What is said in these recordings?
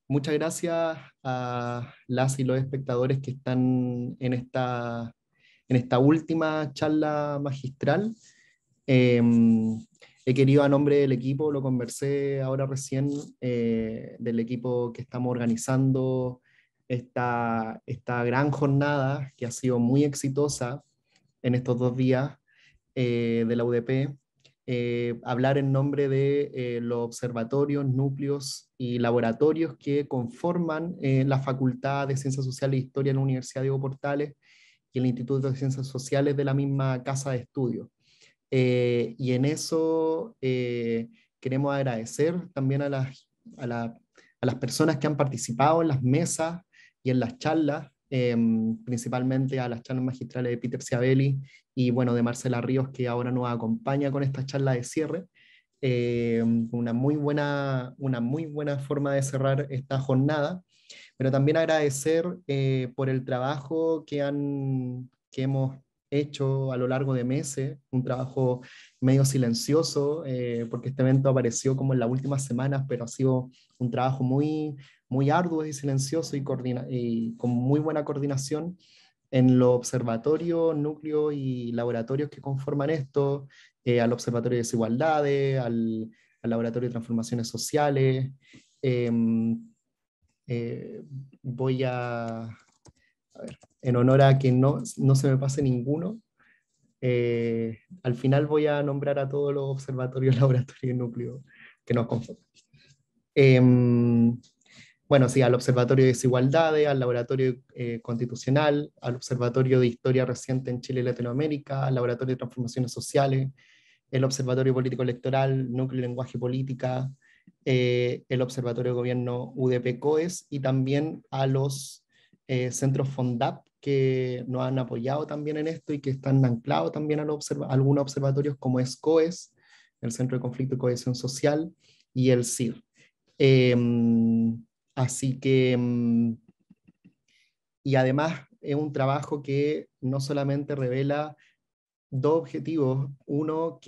Muchas gracias a las y los espectadores que están en esta última charla magistral. Eh, He querido a nombre del equipo, lo conversé ahora recién, del equipo que estamos organizando esta gran jornada que ha sido muy exitosa en estos 2 días de la UDP, hablar en nombre de los observatorios, núcleos y laboratorios que conforman la Facultad de Ciencias Sociales e Historia de la Universidad Diego Portales y el Instituto de Ciencias Sociales de la misma Casa de Estudios. Y en eso queremos agradecer también a, la- a las personas que han participado en las mesas y en las charlas, principalmente a las charlas magistrales de Peter Ciabelli y bueno, de Marcela Ríos, que ahora nos acompaña con esta charla de cierre. Una muy buena forma de cerrar esta jornada, pero también agradecer por el trabajo que hemos hecho a lo largo de meses, un trabajo medio silencioso, porque este evento apareció como en las últimas semanas, pero ha sido un trabajo muy arduo y silencioso y con muy buena coordinación en los observatorios, núcleos y laboratorios que conforman esto, al Observatorio de Desigualdades, al Laboratorio de Transformaciones Sociales. em, Voy a ver, en honor a que no se me pase ninguno, al final voy a nombrar a todos los observatorios, laboratorios y núcleos que nos conforman. Em, bueno, sí, al Observatorio de Desigualdades, al Laboratorio Constitucional, al Observatorio de Historia Reciente en Chile y Latinoamérica, al Laboratorio de Transformaciones Sociales, el Observatorio Político Electoral, Núcleo y Lenguaje y Política, el Observatorio de Gobierno UDP-COES y también a los centros FONDAP que nos han apoyado también en esto y que están anclados también a algunos observatorios como es COES, el Centro de Conflicto y Cohesión Social, y el CIR. Así que, y además es un trabajo que no solamente revela dos objetivos. Uno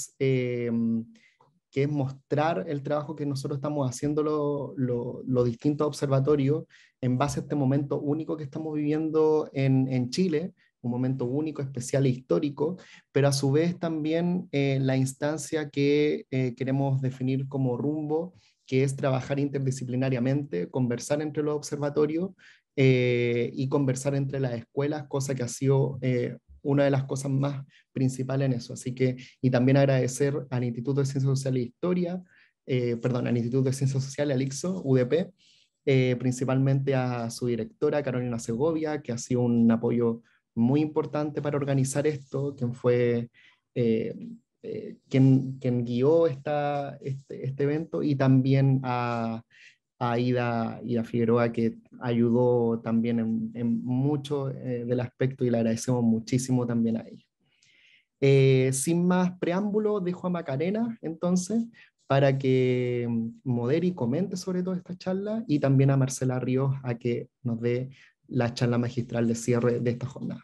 que es mostrar el trabajo que nosotros estamos haciendo los distintos observatorios en base a este momento único que estamos viviendo en Chile, un momento único, especial e histórico, pero a su vez también la instancia que queremos definir como rumbo, que es trabajar interdisciplinariamente, conversar entre los observatorios y conversar entre las escuelas, cosa que ha sido una de las cosas más principales en eso. Así que, y también agradecer al Instituto de Ciencias Sociales e Historia, perdón, al Instituto de Ciencias Sociales, al ICSO, UDP, principalmente a su directora, Carolina Segovia, que ha sido un apoyo muy importante para organizar esto, quien fue eh, quien guió este evento, y también a Ida Figueroa, que ayudó también en mucho del aspecto y le agradecemos muchísimo también a ella. Sin más preámbulo, dejo a Macarena entonces para que modere y comente sobre toda esta charla y también a Marcela Ríos a que nos dé la charla magistral de cierre de esta jornada.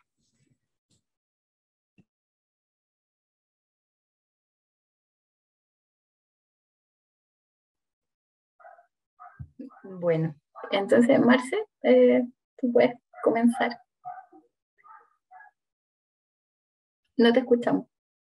Bueno, entonces, Marce, tú puedes comenzar. No te escuchamos.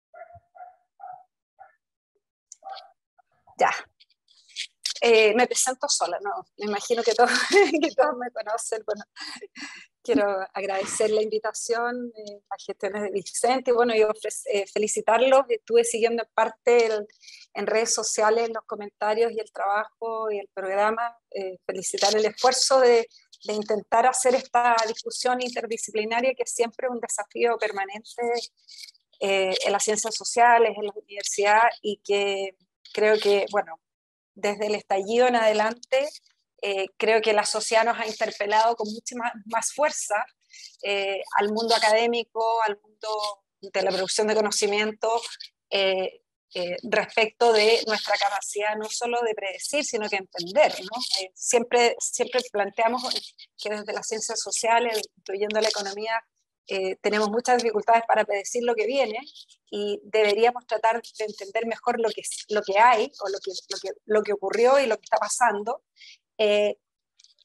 Ya. Me presento sola, no, me imagino que todos, que todos me conocen. Bueno, quiero agradecer la invitación a Gestiones de Vicente y bueno, yo felicitarlos. Estuve siguiendo en parte en redes sociales los comentarios y el trabajo y el programa. Felicitar el esfuerzo de intentar hacer esta discusión interdisciplinaria, que es siempre un desafío permanente en las ciencias sociales, en la universidad, y que creo que, bueno, desde el estallido en adelante, creo que la sociedad nos ha interpelado con mucha más fuerza al mundo académico, al mundo de la producción de conocimiento, respecto de nuestra capacidad no solo de predecir, sino que entender, ¿no? Siempre planteamos que desde las ciencias sociales, incluyendo la economía, tenemos muchas dificultades para predecir lo que viene y deberíamos tratar de entender mejor lo que hay o lo que ocurrió y lo que está pasando,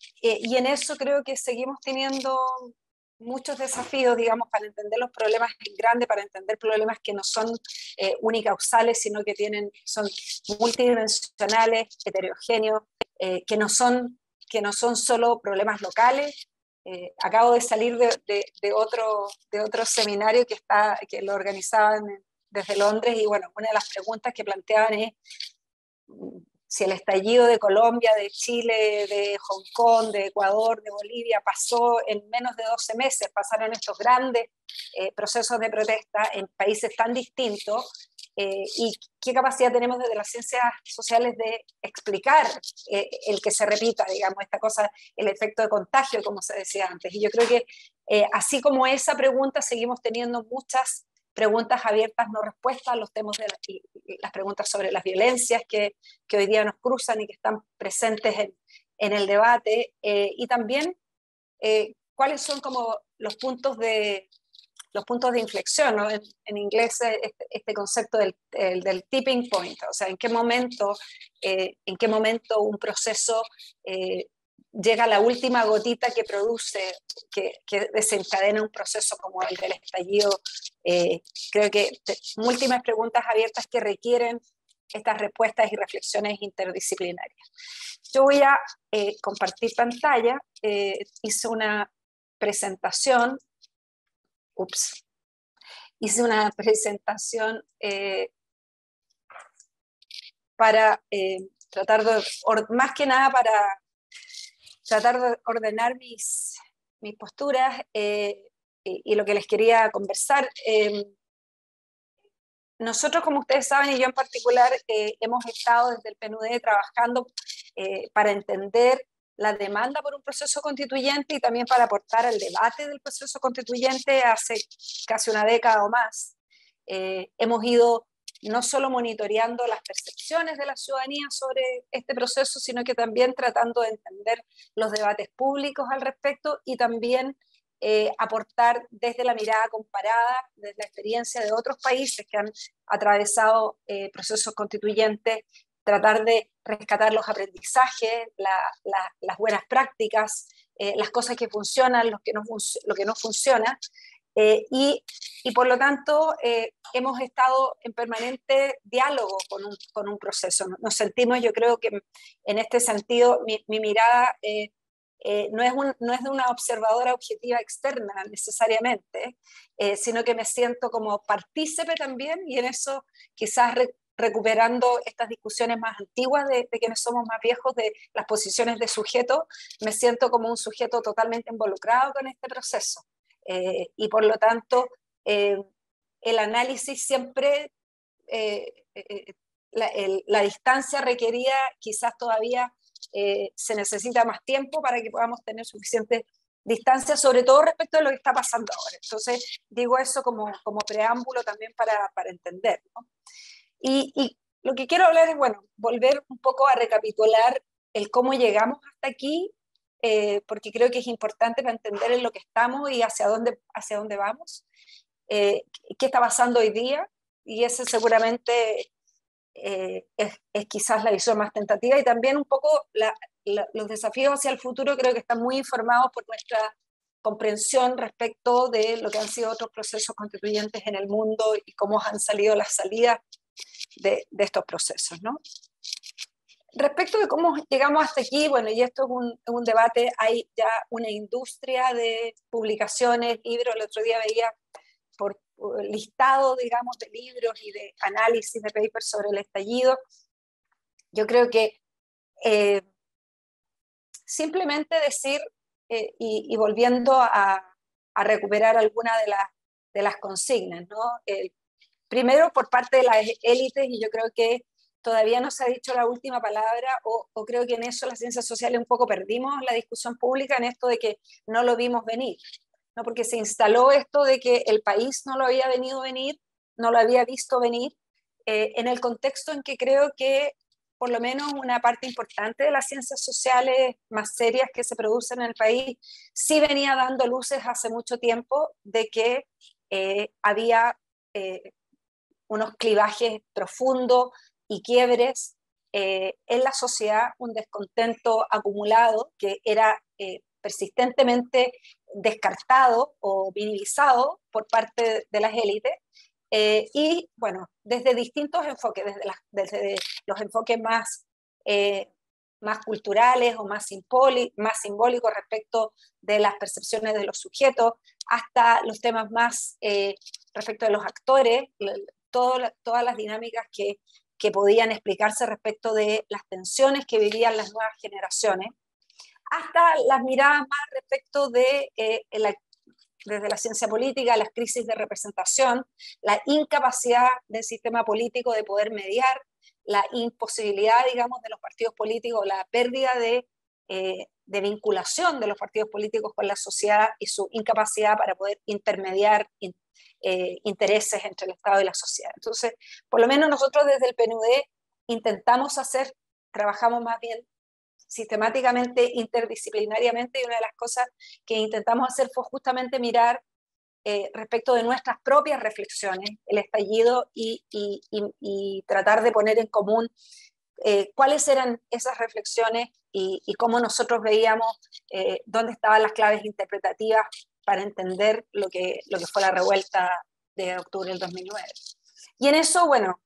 Y en eso creo que seguimos teniendo muchos desafíos, digamos, para entender los problemas en grande, para entender problemas que no son unicausales, sino que son multidimensionales, heterogéneos, que no son solo problemas locales. Acabo de salir de otro seminario que lo organizaban desde Londres, y bueno, una de las preguntas que planteaban es si el estallido de Colombia, de Chile, de Hong Kong, de Ecuador, de Bolivia pasó en menos de 12 meses, pasaron estos grandes procesos de protesta en países tan distintos, y qué capacidad tenemos desde las ciencias sociales de explicar el que se repita, digamos, esta cosa, el efecto de contagio, como se decía antes. Y yo creo que así como esa pregunta, seguimos teniendo muchas preguntas abiertas no respuestas, los temas de las preguntas sobre las violencias que hoy día nos cruzan y que están presentes en el debate, y también cuáles son como los puntos de inflexión, ¿no? En inglés este concepto del tipping point, o sea, en qué momento un proceso llega a la última gotita que produce, que desencadena un proceso como el del estallido. Creo que múltiples preguntas abiertas que requieren estas respuestas y reflexiones interdisciplinarias. Yo voy a compartir pantalla. Hice una presentación para tratar de, más que nada para tratar de ordenar mis posturas, y lo que les quería conversar. Nosotros, como ustedes saben, y yo en particular, hemos estado desde el PNUD trabajando para entender la demanda por un proceso constituyente y también para aportar al debate del proceso constituyente hace casi una década o más. Hemos ido no solo monitoreando las percepciones de la ciudadanía sobre este proceso, sino que también tratando de entender los debates públicos al respecto, y también aportar desde la mirada comparada, desde la experiencia de otros países que han atravesado procesos constituyentes, tratar de rescatar los aprendizajes, las buenas prácticas, las cosas que funcionan, lo que no funciona. Y por lo tanto hemos estado en permanente diálogo con un proceso. Nos sentimos, yo creo que en este sentido, mi mirada no es de una observadora objetiva externa necesariamente, sino que me siento como partícipe también, y en eso quizás recuperando estas discusiones más antiguas de quienes somos más viejos, de las posiciones de sujeto, me siento como un sujeto totalmente involucrado con este proceso. Y por lo tanto, el análisis siempre, la distancia requerida quizás todavía se necesita más tiempo para que podamos tener suficiente distancia, sobre todo respecto de lo que está pasando ahora. Entonces, digo eso como preámbulo también para entender, ¿no? Y lo que quiero hablar es, bueno, volver un poco a recapitular el cómo llegamos hasta aquí, porque creo que es importante para entender en lo que estamos y hacia dónde vamos, qué está pasando hoy día, y ese seguramente es quizás la visión más tentativa, y también un poco los desafíos hacia el futuro creo que están muy informados por nuestra comprensión respecto de lo que han sido otros procesos constituyentes en el mundo y cómo han salido las salidas de estos procesos, ¿no? Respecto de cómo llegamos hasta aquí, bueno, y esto es un debate, hay ya una industria de publicaciones, libros. El otro día veía por listado, digamos, de libros y de análisis de papers sobre el estallido. Yo creo que simplemente decir, y volviendo a recuperar alguna de las consignas, ¿no? Primero por parte de las élites, y yo creo que todavía no se ha dicho la última palabra, o creo que en eso las ciencias sociales un poco perdimos la discusión pública, en esto de que no lo vimos venir, ¿no? Porque se instaló esto de que el país no lo había no lo había visto venir, en el contexto en que creo que por lo menos una parte importante de las ciencias sociales más serias que se producen en el país sí venía dando luces hace mucho tiempo de que había unos clivajes profundos y quiebres en la sociedad un descontento acumulado que era persistentemente descartado o minimizado por parte de las élites, y bueno, desde distintos enfoques, desde los enfoques más culturales o más simbólicos respecto de las percepciones de los sujetos, hasta los temas más respecto de los actores, todas las dinámicas que podían explicarse respecto de las tensiones que vivían las nuevas generaciones, hasta las miradas más respecto de desde la ciencia política, las crisis de representación, la incapacidad del sistema político de poder mediar, la imposibilidad, digamos, de los partidos políticos, la pérdida de vinculación de los partidos políticos con la sociedad y su incapacidad para poder intermediar intereses entre el Estado y la sociedad. Entonces, por lo menos nosotros desde el PNUD trabajamos más bien sistemáticamente, interdisciplinariamente, y una de las cosas que intentamos hacer fue justamente mirar respecto de nuestras propias reflexiones, el estallido, y tratar de poner en común cuáles eran esas reflexiones y cómo nosotros veíamos dónde estaban las claves interpretativas para entender lo que fue la revuelta de octubre del 2009. Y en eso, bueno,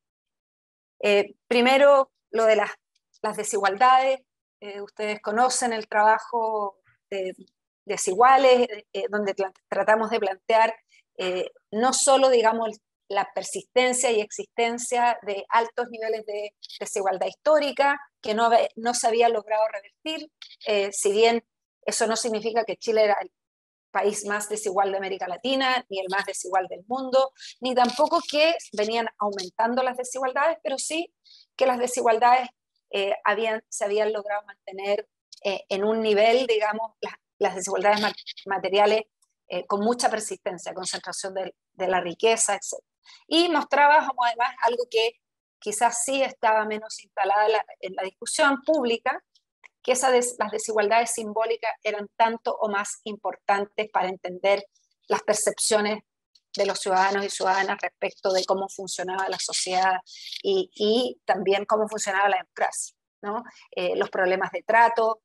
primero lo de las desigualdades. Ustedes conocen el trabajo de Desiguales, donde tratamos de plantear no solo, digamos, la persistencia y existencia de altos niveles de desigualdad histórica que no se había logrado revertir, si bien eso no significa que Chile era el país más desigual de América Latina, ni el más desigual del mundo, ni tampoco que venían aumentando las desigualdades, pero sí que las desigualdades se habían logrado mantener en un nivel, digamos, las desigualdades materiales con mucha persistencia, concentración de la riqueza, etc. Y mostrábamos además algo que quizás sí estaba menos instalada en la discusión pública, que las desigualdades simbólicas eran tanto o más importantes para entender las percepciones de los ciudadanos y ciudadanas respecto de cómo funcionaba la sociedad y también cómo funcionaba la democracia, ¿no? Los problemas de trato,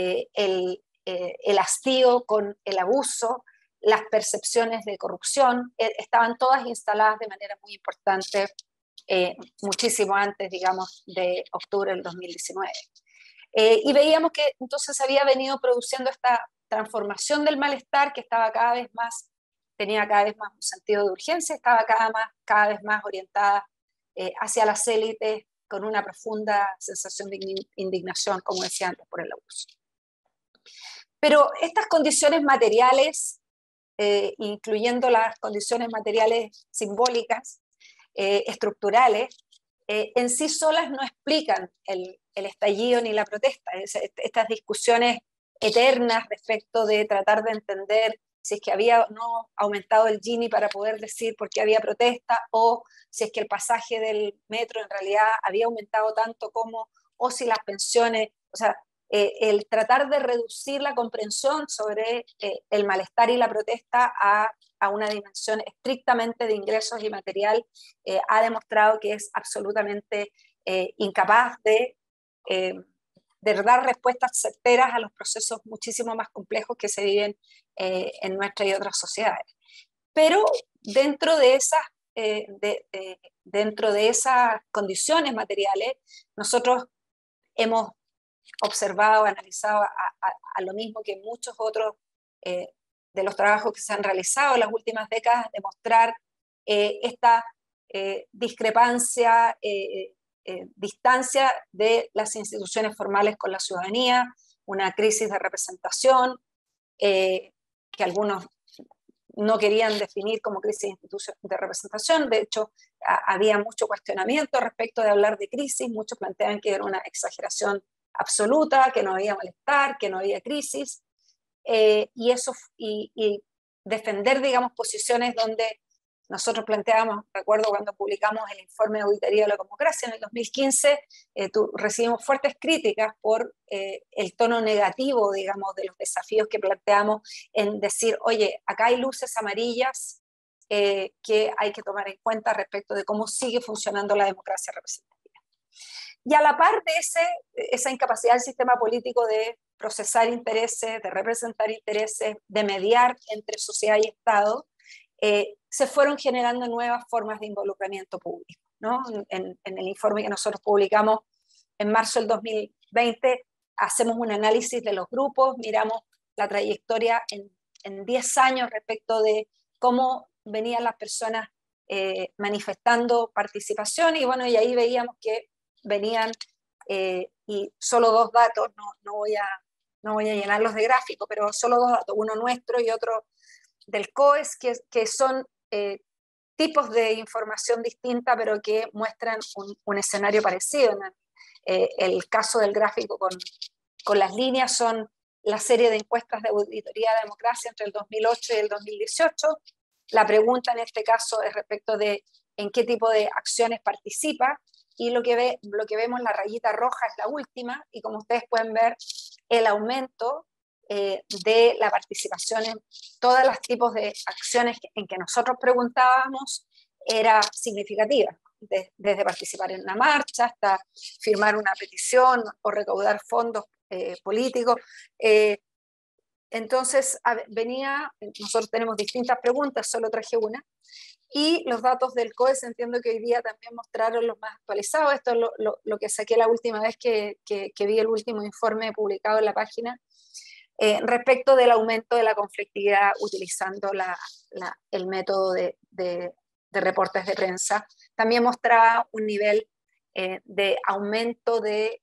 el hastío con el abuso, las percepciones de corrupción, estaban todas instaladas de manera muy importante muchísimo antes, digamos, de octubre del 2019. Y veíamos que entonces había venido produciendo esta transformación del malestar que estaba tenía cada vez más un sentido de urgencia, estaba cada vez más orientada hacia las élites con una profunda sensación de indignación, como decía antes, por el abuso. Pero estas condiciones materiales, incluyendo las condiciones materiales simbólicas, estructurales, en sí solas no explican el estallido ni la protesta. Estas discusiones eternas respecto de tratar de entender si es que había no aumentado el Gini para poder decir por qué había protesta, o si es que el pasaje del metro en realidad había aumentado tanto como, o si las pensiones, o sea, el tratar de reducir la comprensión sobre el malestar y la protesta a una dimensión estrictamente de ingresos y material, ha demostrado que es absolutamente incapaz de dar respuestas certeras a los procesos muchísimo más complejos que se viven en nuestra y otras sociedades. Pero dentro de esas condiciones materiales, nosotros hemos observado, analizado a lo mismo que muchos otros de los trabajos que se han realizado en las últimas décadas, demostrar esta discrepancia, distancia de las instituciones formales con la ciudadanía, una crisis de representación que algunos no querían definir como crisis de representación. De hecho, había mucho cuestionamiento respecto de hablar de crisis, muchos planteaban que era una exageración absoluta, que no había malestar, que no había crisis, y defender, digamos, posiciones donde nosotros planteábamos, recuerdo cuando publicamos el informe de auditoría de la democracia en el 2015, recibimos fuertes críticas por el tono negativo, digamos, de los desafíos que planteamos en decir, oye, acá hay luces amarillas que hay que tomar en cuenta respecto de cómo sigue funcionando la democracia representativa. Y a la par de esa incapacidad del sistema político de procesar intereses, de representar intereses, de mediar entre sociedad y Estado, se fueron generando nuevas formas de involucramiento público, ¿no? En el informe que nosotros publicamos en marzo del 2020, hacemos un análisis de los grupos, miramos la trayectoria en 10 años respecto de cómo venían las personas manifestando participación, y bueno, y ahí veíamos que venían, y solo 2 datos, no voy a llenarlos de gráfico, pero solo 2 datos, uno nuestro y otro del COES, que son tipos de información distinta, pero que muestran un escenario parecido. El caso del gráfico con las líneas son la serie de encuestas de auditoría de democracia entre el 2008 y el 2018. La pregunta en este caso es respecto de en qué tipo de acciones participa, y lo que vemos, la rayita roja es la última, y como ustedes pueden ver, el aumento de la participación en todos los tipos de acciones en que nosotros preguntábamos era significativa, desde participar en una marcha hasta firmar una petición o recaudar fondos políticos. Entonces nosotros tenemos distintas preguntas, solo traje una, y los datos del COES entiendo que hoy día también mostraron los más actualizados. Esto es lo que saqué la última vez que vi el último informe publicado en la página, respecto del aumento de la conflictividad utilizando el método de reportes de prensa. También mostraba un nivel de aumento de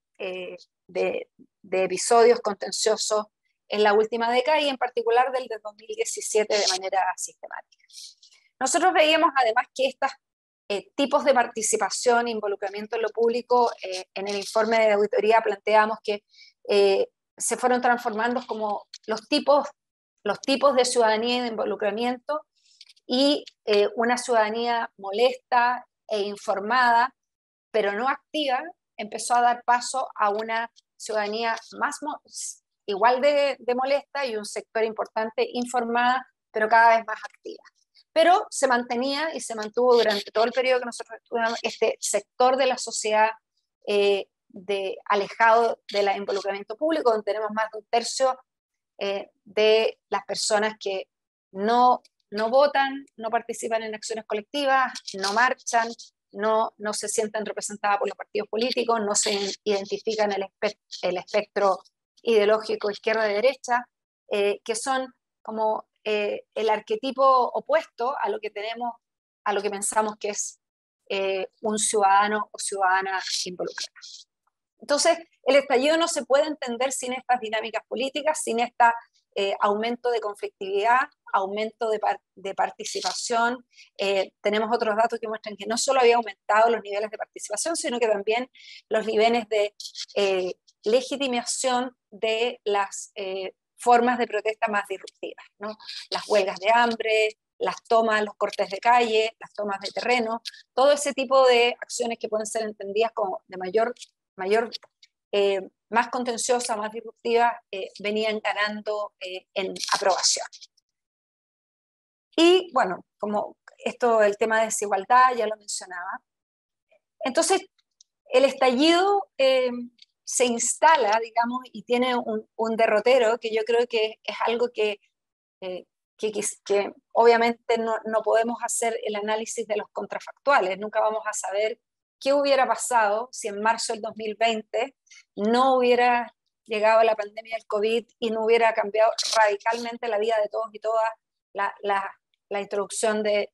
episodios contenciosos en la última década, y en particular del de 2017 de manera sistemática. Nosotros veíamos además que estos tipos de participación e involucramiento en lo público, en el informe de auditoría planteamos que se fueron transformando como los tipos de ciudadanía y de involucramiento, y una ciudadanía molesta e informada, pero no activa, empezó a dar paso a una ciudadanía igual de molesta, y un sector importante informada, pero cada vez más activa. Pero se mantenía y se mantuvo durante todo el periodo que nosotros estudiamos este sector de la sociedad alejado del involucramiento público, donde tenemos más de un tercio de las personas que no votan, no participan en acciones colectivas, no marchan, no se sienten representadas por los partidos políticos, no se identifican el espectro ideológico izquierda-derecha, que son como el arquetipo opuesto a lo que pensamos que es un ciudadano o ciudadana involucrada. Entonces, el estallido no se puede entender sin estas dinámicas políticas, sin este aumento de conflictividad, aumento de participación. Tenemos otros datos que muestran que no solo había aumentado los niveles de participación, sino que también los niveles de legitimación de las formas de protesta más disruptivas, ¿no? Las huelgas de hambre, las tomas, los cortes de calle, las tomas de terreno, todo ese tipo de acciones que pueden ser entendidas como de más contenciosas, más disruptivas, venían ganando en aprobación. Y bueno, como el tema de desigualdad ya lo mencionaba. Entonces, el estallido se instala, digamos, y tiene un derrotero que yo creo que es algo que obviamente no podemos hacer el análisis de los contrafactuales, nunca vamos a saber qué hubiera pasado si en marzo del 2020 no hubiera llegado la pandemia del COVID y no hubiera cambiado radicalmente la vida de todos y todas la introducción de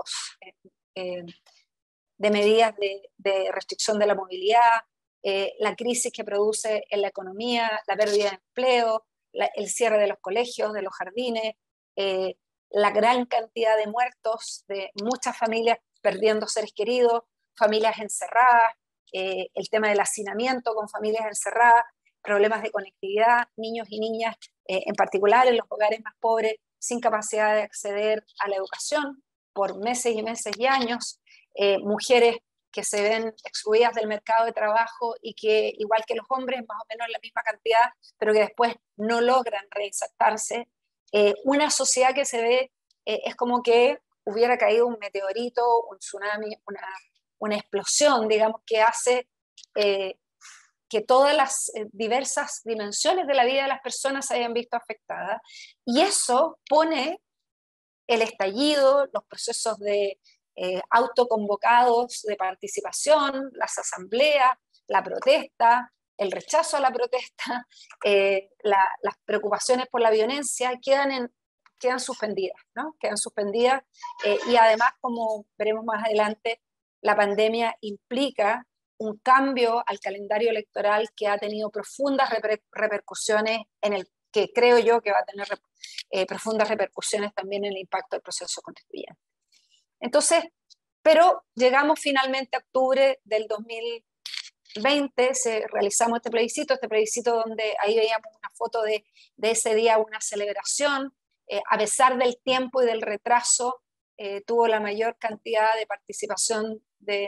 medidas de restricción de la movilidad, la crisis que produce en la economía, la pérdida de empleo, el cierre de los colegios, de los jardines, la gran cantidad de muertos, de muchas familias perdiendo seres queridos, familias encerradas, el tema del hacinamiento con familias encerradas, problemas de conectividad, niños y niñas, en particular en los hogares más pobres, sin capacidad de acceder a la educación por meses y meses y años, mujeres que se ven excluidas del mercado de trabajo y que, igual que los hombres, más o menos la misma cantidad, pero que después no logran reinsertarse. Una sociedad que se ve, es como que hubiera caído un meteorito, un tsunami, una explosión, digamos, que hace que todas las diversas dimensiones de la vida de las personas se hayan visto afectadas, y eso pone el estallido, los procesos de autoconvocados de participación, las asambleas, la protesta, el rechazo a la protesta, las preocupaciones por la violencia quedan suspendidas, ¿no? Quedan suspendidas, y además, como veremos más adelante, la pandemia implica un cambio al calendario electoral que ha tenido profundas repercusiones que creo yo que va a tener profundas repercusiones también en el impacto del proceso constituyente. Entonces, pero llegamos finalmente a octubre del 2020, realizamos este plebiscito donde ahí veíamos una foto de ese día, una celebración, a pesar del tiempo y del retraso, tuvo la mayor cantidad de participación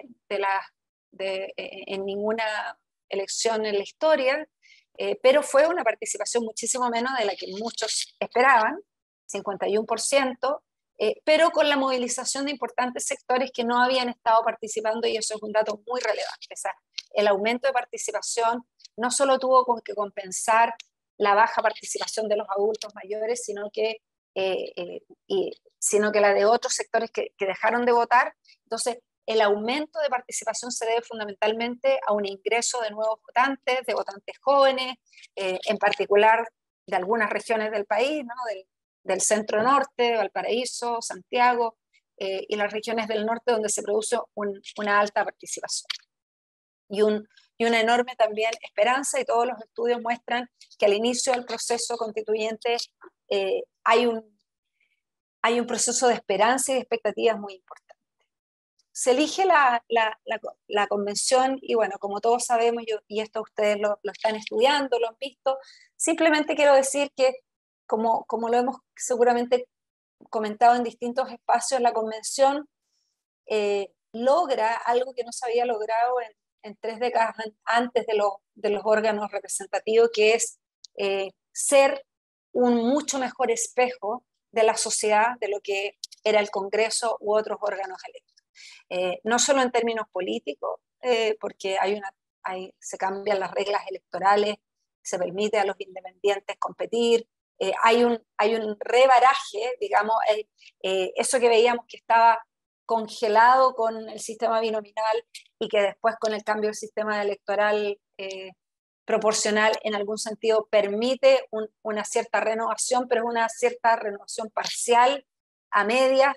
en ninguna elección en la historia, pero fue una participación muchísimo menos de la que muchos esperaban, 51%, pero con la movilización de importantes sectores que no habían estado participando, y eso es un dato muy relevante. O sea, el aumento de participación no solo tuvo que compensar la baja participación de los adultos mayores, sino que la de otros sectores que dejaron de votar. Entonces, el aumento de participación se debe fundamentalmente a un ingreso de nuevos votantes, de votantes jóvenes, en particular de algunas regiones del país, ¿no? del centro norte, Valparaíso, Santiago, y las regiones del norte donde se produce una alta participación. Y una enorme también esperanza, y todos los estudios muestran que al inicio del proceso constituyente hay un proceso de esperanza y de expectativas muy importante. Se elige la convención, y bueno, como todos sabemos, y esto ustedes lo están estudiando, lo han visto, simplemente quiero decir que, como lo hemos seguramente comentado en distintos espacios, la convención logra algo que no se había logrado en 3 décadas antes de los órganos representativos, que es ser un mucho mejor espejo de la sociedad de lo que era el Congreso u otros órganos electos. No solo en términos políticos, porque se cambian las reglas electorales, se permite a los independientes competir, hay un rebaraje, digamos, eso que veíamos que estaba congelado con el sistema binominal y que después con el cambio del sistema electoral proporcional en algún sentido permite una cierta renovación, pero es una cierta renovación parcial, a medias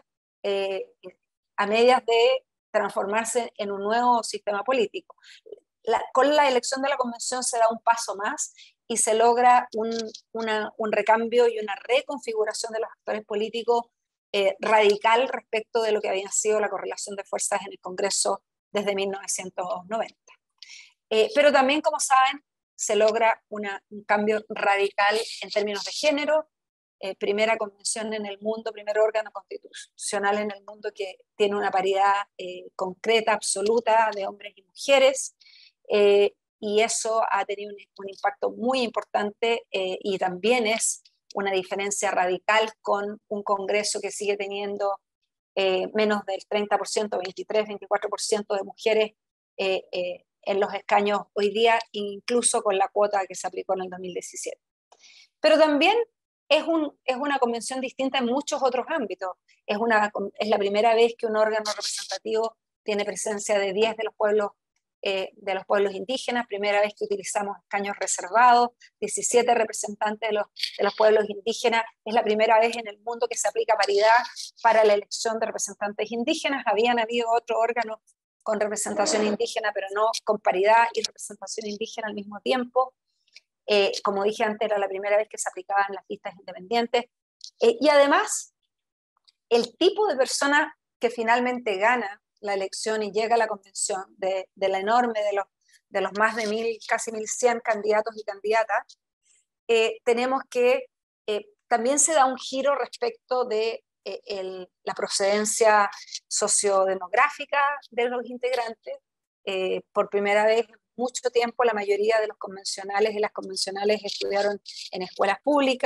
de transformarse en un nuevo sistema político. Con la elección de la convención se da un paso más y se logra un recambio y una reconfiguración de los actores políticos radical respecto de lo que había sido la correlación de fuerzas en el Congreso desde 1990. Pero también, como saben, se logra un cambio radical en términos de género. Primera convención en el mundo, primer órgano constitucional en el mundo que tiene una paridad concreta, absoluta, de hombres y mujeres, y eso ha tenido un impacto muy importante, y también es una diferencia radical con un Congreso que sigue teniendo menos del 30%, 23, 24% de mujeres en los escaños hoy día, incluso con la cuota que se aplicó en el 2017. Pero también es una convención distinta en muchos otros ámbitos. Es la primera vez que un órgano representativo tiene presencia de 10 de los pueblos indígenas, primera vez que utilizamos escaños reservados, 17 representantes de los pueblos indígenas. Es la primera vez en el mundo que se aplica paridad para la elección de representantes indígenas. Habían habido otro órgano con representación indígena, pero no con paridad y representación indígena al mismo tiempo. Como dije antes, era la primera vez que se aplicaban las listas independientes. Y además, el tipo de persona que finalmente gana la elección y llega a la convención, de la enorme, de los más de 1.000, casi 1.100 candidatos y candidatas, tenemos que también se da un giro respecto de la procedencia sociodemográfica de los integrantes. Por primera vez en mucho tiempo la mayoría de los convencionales y las convencionales estudiaron en escuelas públicas,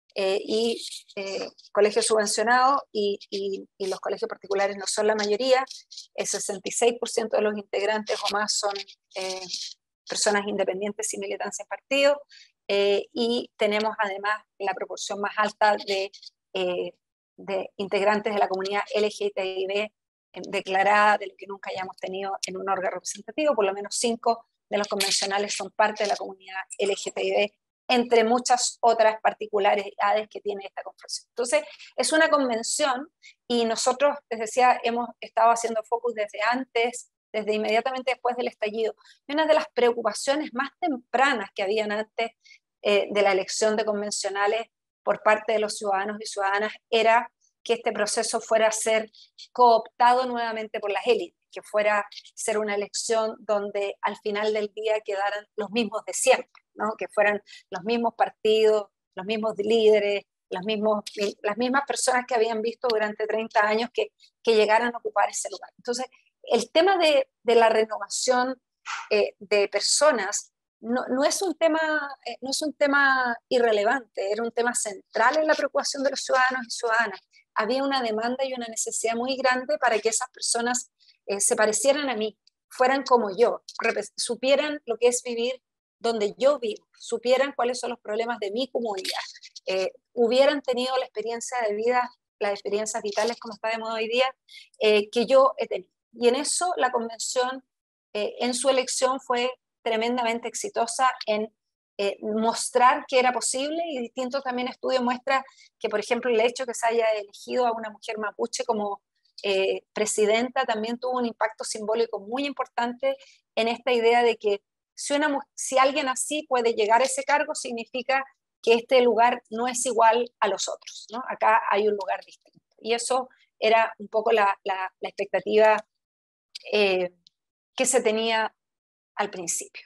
colegios subvencionados y los colegios particulares no son la mayoría. El 66% de los integrantes o más son personas independientes sin militancia en partido, y tenemos además la proporción más alta de integrantes de la comunidad LGTBI declarada, de lo que nunca hayamos tenido en un órgano representativo. Por lo menos 5 de los convencionales son parte de la comunidad LGTBI, entre muchas otras particularidades que tiene esta convención. Entonces, es una convención, y nosotros, les decía, hemos estado haciendo focus desde antes, desde inmediatamente después del estallido. Y una de las preocupaciones más tempranas que habían antes de la elección de convencionales por parte de los ciudadanos y ciudadanas era que este proceso fuera a ser cooptado nuevamente por las élites, que fuera a ser una elección donde al final del día quedaran los mismos de siempre, ¿no? Que fueran los mismos partidos, los mismos líderes, las mismas personas que habían visto durante 30 años que llegaran a ocupar ese lugar. Entonces, el tema de la renovación de personas no es un tema irrelevante, era un tema central en la preocupación de los ciudadanos y ciudadanas. Había una demanda y una necesidad muy grande para que esas personas se parecieran a mí, fueran como yo, supieran lo que es vivir donde yo vivo, supieran cuáles son los problemas de mi comunidad, hubieran tenido la experiencia de vida, las experiencias vitales, como está de moda hoy día, que yo he tenido. Y en eso la convención, en su elección, fue tremendamente exitosa en mostrar que era posible, y distintos también estudios muestran que, por ejemplo, el hecho que se haya elegido a una mujer mapuche como presidenta también tuvo un impacto simbólico muy importante en esta idea de que si alguien así puede llegar a ese cargo, significa que este lugar no es igual a los otros, ¿no? Acá hay un lugar distinto. Y eso era un poco la expectativa que se tenía al principio.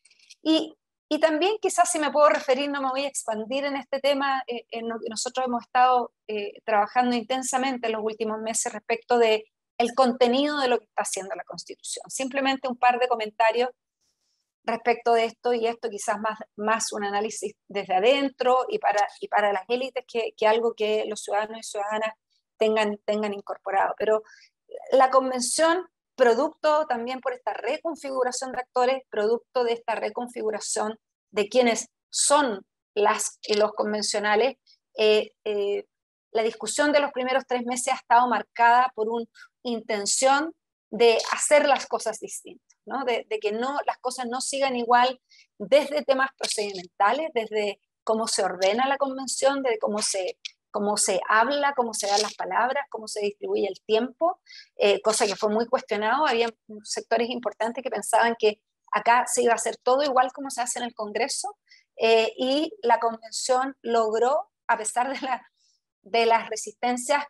Y también, quizás, si me puedo referir, no me voy a expandir en este tema, en lo que nosotros hemos estado trabajando intensamente en los últimos meses respecto del contenido de lo que está haciendo la Constitución. Simplemente un par de comentarios respecto de esto, y esto quizás más un análisis desde adentro y para las élites que algo que los ciudadanos y ciudadanas tengan incorporado. Pero la convención, producto también por esta reconfiguración de actores, producto de esta reconfiguración de quienes son los convencionales, la discusión de los primeros 3 meses ha estado marcada por una intención de hacer las cosas distintas, ¿no? De que las cosas no sigan igual, desde temas procedimentales, desde cómo se ordena la convención, desde cómo se habla, cómo se dan las palabras, cómo se distribuye el tiempo, cosa que fue muy cuestionado. Había sectores importantes que pensaban que acá se iba a hacer todo igual como se hace en el Congreso, y la convención logró, a pesar de las resistencias,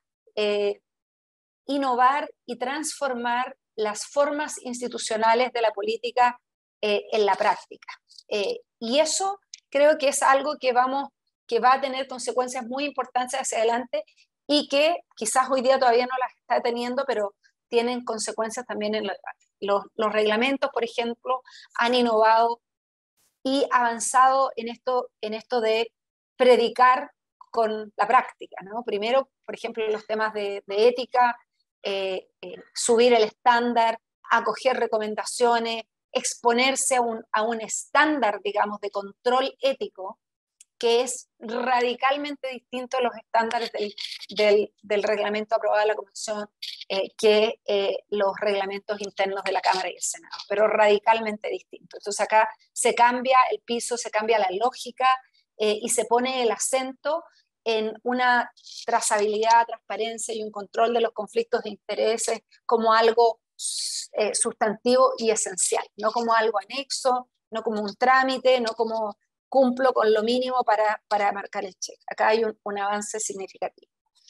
innovar y transformar las formas institucionales de la política en la práctica. Y eso creo que es algo que va a tener consecuencias muy importantes hacia adelante, y que quizás hoy día todavía no las está teniendo, pero tienen consecuencias también en los reglamentos, por ejemplo, han innovado y avanzado en esto de predicar con la práctica, ¿no? Primero, por ejemplo, los temas de ética, subir el estándar, acoger recomendaciones, exponerse a un estándar, digamos, de control ético, que es radicalmente distinto a los estándares del reglamento aprobado de la Comisión, que los reglamentos internos de la Cámara y el Senado, pero radicalmente distinto. Entonces acá se cambia el piso, se cambia la lógica, y se pone el acento en una trazabilidad, transparencia y un control de los conflictos de intereses como algo sustantivo y esencial, no como algo anexo, no como un trámite, no como cumplo con lo mínimo para marcar el cheque. Acá hay un avance significativo.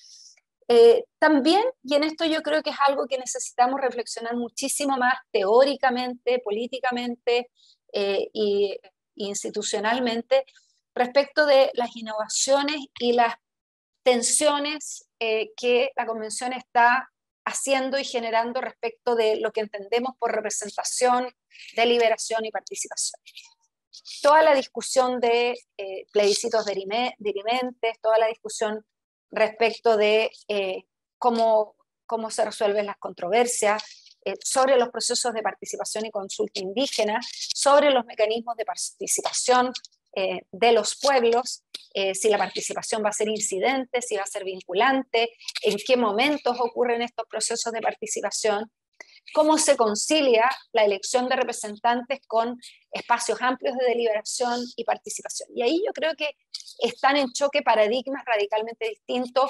También, y en esto yo creo que es algo que necesitamos reflexionar muchísimo más teóricamente, políticamente e institucionalmente, respecto de las innovaciones y las tensiones que la Convención está haciendo y generando respecto de lo que entendemos por representación, deliberación y participación. toda la discusión de plebiscitos dirimentes, toda la discusión respecto de cómo se resuelven las controversias, sobre los procesos de participación y consulta indígena, sobre los mecanismos de participación de los pueblos, si la participación va a ser incidente, si va a ser vinculante, en qué momentos ocurren estos procesos de participación, cómo se concilia la elección de representantes con espacios amplios de deliberación y participación. Y ahí yo creo que están en choque paradigmas radicalmente distintos.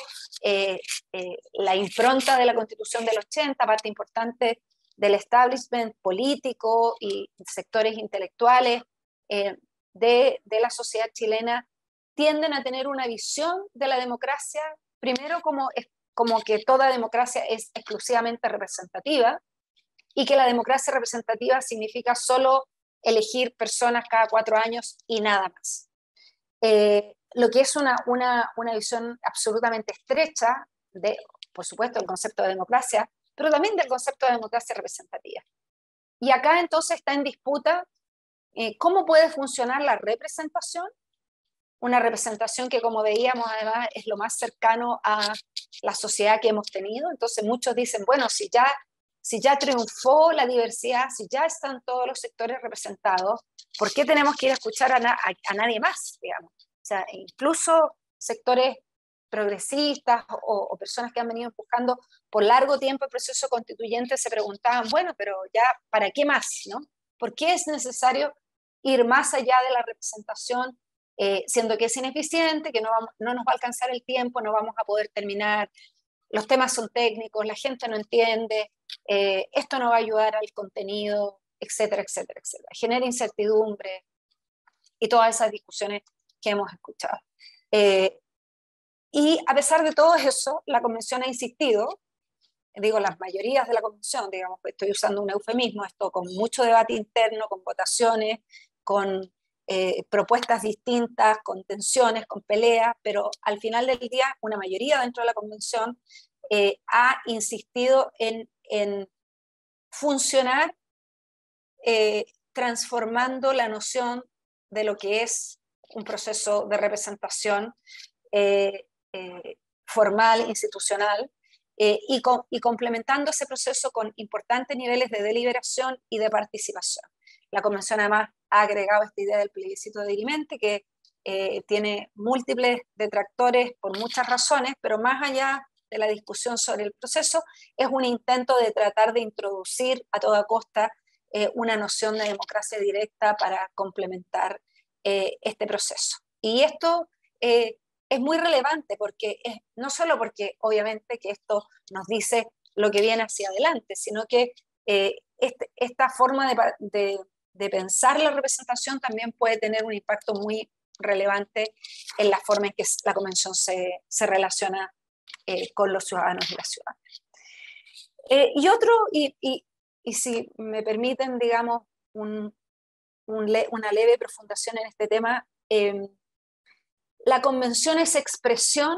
La impronta de la Constitución del 80, parte importante del establishment político y sectores intelectuales de la sociedad chilena, tienden a tener una visión de la democracia, primero como que toda democracia es exclusivamente representativa, y que la democracia representativa significa solo elegir personas cada 4 años y nada más. Lo que es una visión absolutamente estrecha de, por supuesto, el concepto de democracia, pero también del concepto de democracia representativa. Y acá entonces está en disputa cómo puede funcionar la representación, una representación que, como veíamos, además es lo más cercano a la sociedad que hemos tenido. Entonces muchos dicen, bueno, si ya triunfó la diversidad, si ya están todos los sectores representados, ¿por qué tenemos que ir a escuchar a nadie más, digamos? O sea, incluso sectores progresistas o personas que han venido empujando por largo tiempo el proceso constituyente se preguntaban, bueno, pero ya, ¿para qué más, no? ¿Por qué es necesario ir más allá de la representación, siendo que es ineficiente, que no nos va a alcanzar el tiempo, no vamos a poder terminar, los temas son técnicos, la gente no entiende, esto no va a ayudar al contenido, etcétera, etcétera, etcétera. Genera incertidumbre y todas esas discusiones que hemos escuchado. Y a pesar de todo eso, la Convención ha insistido, digo, las mayorías de la Convención, digamos, estoy usando un eufemismo, esto con mucho debate interno, con votaciones, con propuestas distintas, con tensiones, con peleas, pero al final del día una mayoría dentro de la Convención ha insistido en funcionar transformando la noción de lo que es un proceso de representación formal, institucional, y complementando ese proceso con importantes niveles de deliberación y de participación. La Convención además ha agregado esta idea del plebiscito dirimente que tiene múltiples detractores por muchas razones, pero más allá de la discusión sobre el proceso, es un intento de tratar de introducir a toda costa una noción de democracia directa para complementar este proceso. Y esto es muy relevante porque no solo porque obviamente que esto nos dice lo que viene hacia adelante, sino que esta forma de pensar la representación también puede tener un impacto muy relevante en la forma en que la Convención se relaciona con los ciudadanos y las ciudadanas. Y si me permiten, digamos, una leve profundación en este tema, la Convención es expresión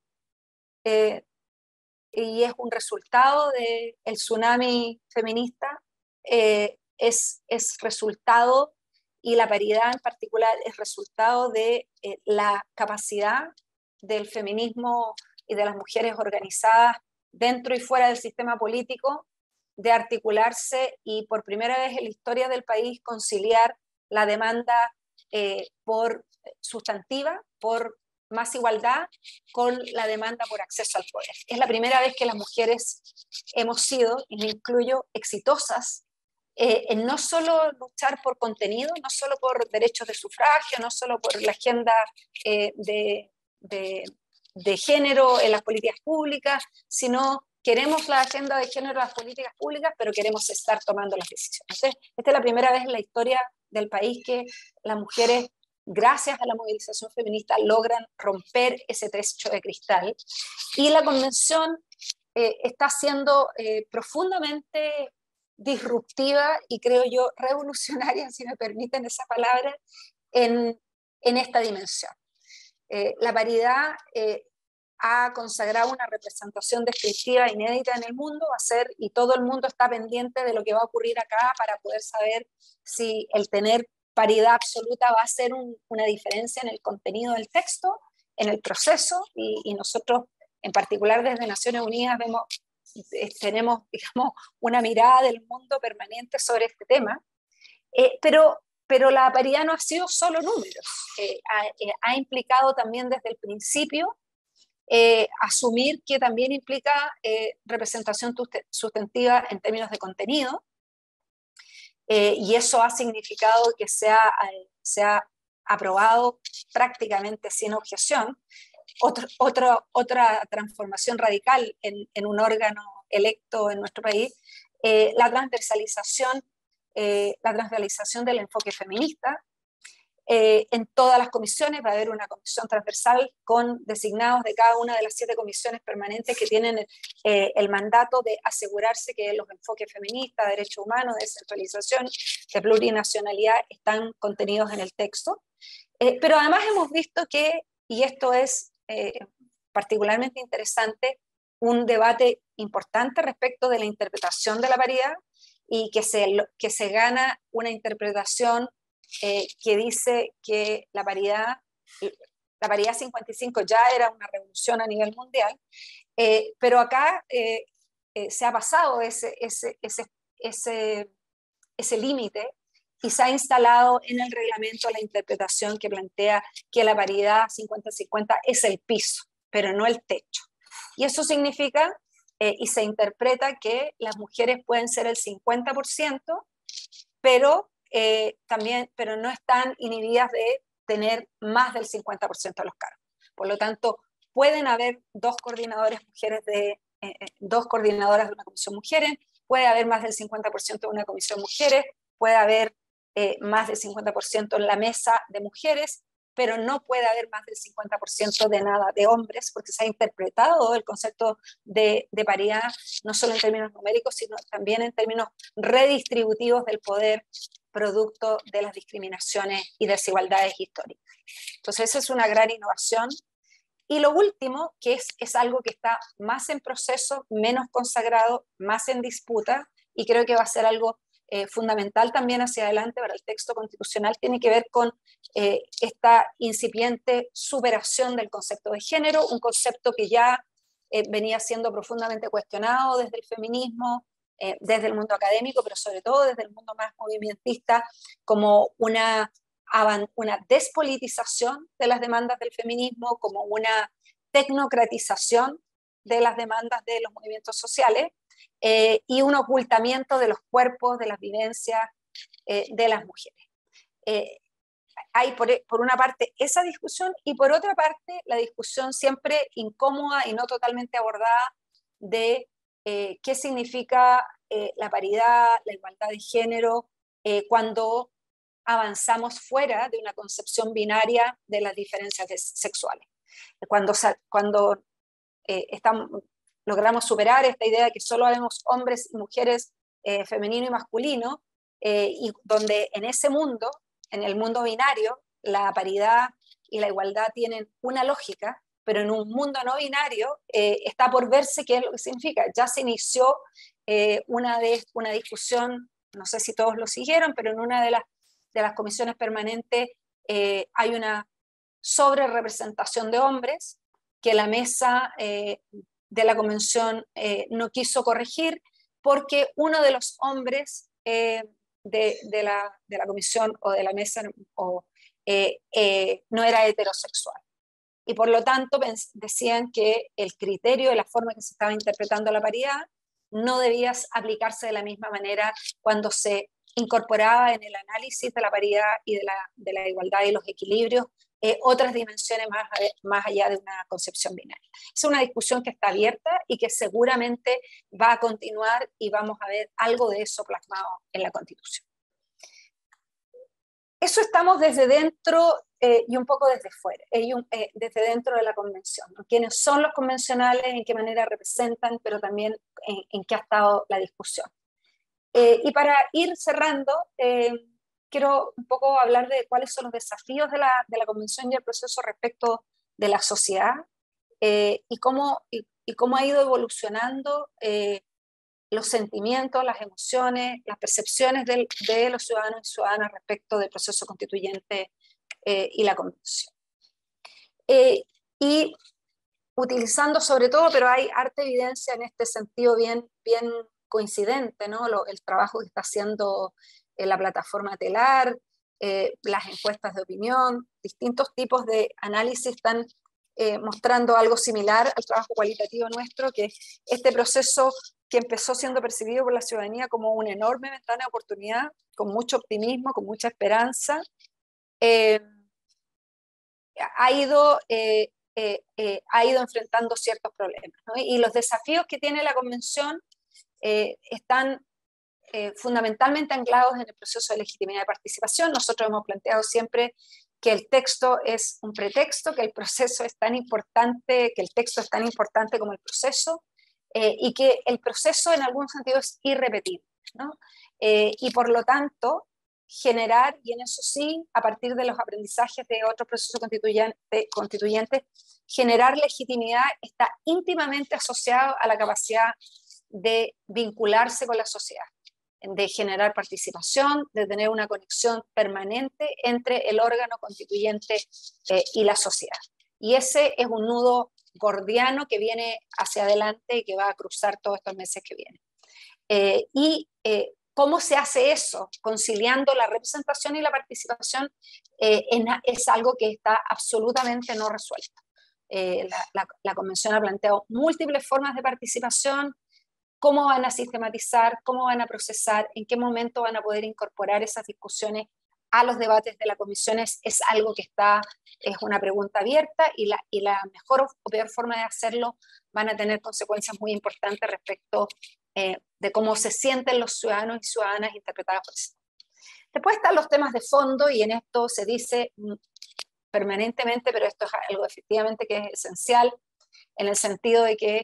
y es un resultado del tsunami feminista, es resultado, y la paridad en particular es resultado de la capacidad del feminismo y de las mujeres organizadas dentro y fuera del sistema político de articularse y por primera vez en la historia del país conciliar la demanda por sustantiva, por más igualdad, con la demanda por acceso al poder. Es la primera vez que las mujeres hemos sido, y me incluyo, exitosas en no solo luchar por contenido, no solo por derechos de sufragio, no solo por la agenda de género en las políticas públicas, sino queremos la agenda de género en las políticas públicas, pero queremos estar tomando las decisiones. Entonces, esta es la primera vez en la historia del país que las mujeres, gracias a la movilización feminista, logran romper ese techo de cristal. Y la Convención está siendo profundamente disruptiva y creo yo revolucionaria, si me permiten esa palabra, en esta dimensión. La paridad ha consagrado una representación descriptiva inédita en el mundo, y todo el mundo está pendiente de lo que va a ocurrir acá para poder saber si el tener paridad absoluta va a hacer una diferencia en el contenido del texto, en el proceso, y nosotros, en particular desde Naciones Unidas, tenemos, digamos, una mirada del mundo permanente sobre este tema, pero la paridad no ha sido solo números, ha implicado también desde el principio asumir que también implica representación sustantiva en términos de contenido, y eso ha significado que se ha aprobado prácticamente sin objeción otra transformación radical en un órgano electo en nuestro país, la transversalización del enfoque feminista. En todas las comisiones va a haber una comisión transversal con designados de cada una de las 7 comisiones permanentes que tienen el mandato de asegurarse que los enfoques feministas, derechos humanos, descentralización, de plurinacionalidad están contenidos en el texto. Pero además hemos visto que, y esto es particularmente interesante, un debate importante respecto de la interpretación de la paridad, y que se gana una interpretación que dice que la paridad 55 ya era una revolución a nivel mundial, pero acá se ha pasado ese límite y se ha instalado en el reglamento la interpretación que plantea que la paridad 50-50 es el piso, pero no el techo. Y eso significa, y se interpreta, que las mujeres pueden ser el 50%, pero no están inhibidas de tener más del 50% de los cargos. Por lo tanto, pueden haber 2 coordinadoras de una comisión mujeres, puede haber más del 50% de una comisión mujeres, puede haber más del 50% en la mesa de mujeres, pero no puede haber más del 50% de nada de hombres, porque se ha interpretado el concepto de paridad no solo en términos numéricos, sino también en términos redistributivos del poder, producto de las discriminaciones y desigualdades históricas. Entonces, esa es una gran innovación. Y lo último, que es algo que está más en proceso, menos consagrado, más en disputa, y creo que va a ser algo fundamental también hacia adelante para el texto constitucional, tiene que ver con esta incipiente superación del concepto de género, un concepto que ya venía siendo profundamente cuestionado desde el feminismo, desde el mundo académico, pero sobre todo desde el mundo más movimentista, como una despolitización de las demandas del feminismo, como una tecnocratización de las demandas de los movimientos sociales, y un ocultamiento de los cuerpos, de las vivencias de las mujeres. Hay por una parte esa discusión, y por otra parte la discusión siempre incómoda y no totalmente abordada de qué significa la paridad, la igualdad de género, cuando avanzamos fuera de una concepción binaria de las diferencias sexuales. Cuando logramos superar esta idea de que solo vemos hombres y mujeres, femenino y masculino, y donde en ese mundo, en el mundo binario, la paridad y la igualdad tienen una lógica, pero en un mundo no binario está por verse qué es lo que significa. Ya se inició una discusión, no sé si todos lo siguieron, pero en una de las comisiones permanentes hay una sobrerepresentación de hombres que la mesa de la convención no quiso corregir, porque uno de los hombres de la comisión o de la mesa no era heterosexual. Y por lo tanto decían que el criterio de la forma que se estaba interpretando la paridad no debía aplicarse de la misma manera cuando se incorporaba en el análisis de la paridad y de la igualdad y los equilibrios otras dimensiones más allá de una concepción binaria. Es una discusión que está abierta y que seguramente va a continuar, y vamos a ver algo de eso plasmado en la Constitución. Eso estamos desde dentro y un poco desde fuera, desde dentro de la convención, ¿no? ¿Quiénes son los convencionales? ¿En qué manera representan? Pero también en qué ha estado la discusión. Y para ir cerrando, quiero un poco hablar de cuáles son los desafíos de la convención y el proceso respecto de la sociedad, y cómo ha ido evolucionando los sentimientos, las emociones, las percepciones de los ciudadanos y ciudadanas respecto del proceso constituyente y la convención. Y utilizando sobre todo, pero hay harta evidencia en este sentido bien coincidente, ¿no? El trabajo que está haciendo la plataforma Telar, las encuestas de opinión, distintos tipos de análisis están mostrando algo similar al trabajo cualitativo nuestro, que este proceso que empezó siendo percibido por la ciudadanía como una enorme ventana de oportunidad, con mucho optimismo, con mucha esperanza, ha ido enfrentando ciertos problemas, ¿no? Y los desafíos que tiene la convención están fundamentalmente anclados en el proceso de legitimidad de participación. Nosotros hemos planteado siempre que el texto es un pretexto, que el proceso es tan importante, que el texto es tan importante como el proceso, y que el proceso en algún sentido es irrepetible, ¿no? Y por lo tanto, generar, y en eso sí, a partir de los aprendizajes de otros procesos constituyentes, generar legitimidad está íntimamente asociado a la capacidad de vincularse con la sociedad, de generar participación, de tener una conexión permanente entre el órgano constituyente y la sociedad. Y ese es un nudo gordiano que viene hacia adelante y que va a cruzar todos estos meses que vienen. ¿Cómo se hace eso? Conciliando la representación y la participación es algo que está absolutamente no resuelto. La Convención ha planteado múltiples formas de participación. ¿Cómo van a sistematizar? ¿Cómo van a procesar? ¿En qué momento van a poder incorporar esas discusiones a los debates de la comisión? Es algo que es una pregunta abierta, y la mejor o peor forma de hacerlo van a tener consecuencias muy importantes respecto de cómo se sienten los ciudadanos y ciudadanas interpretadas por eso. Después están los temas de fondo, y en esto se dice permanentemente, pero esto es algo efectivamente que es esencial, en el sentido de que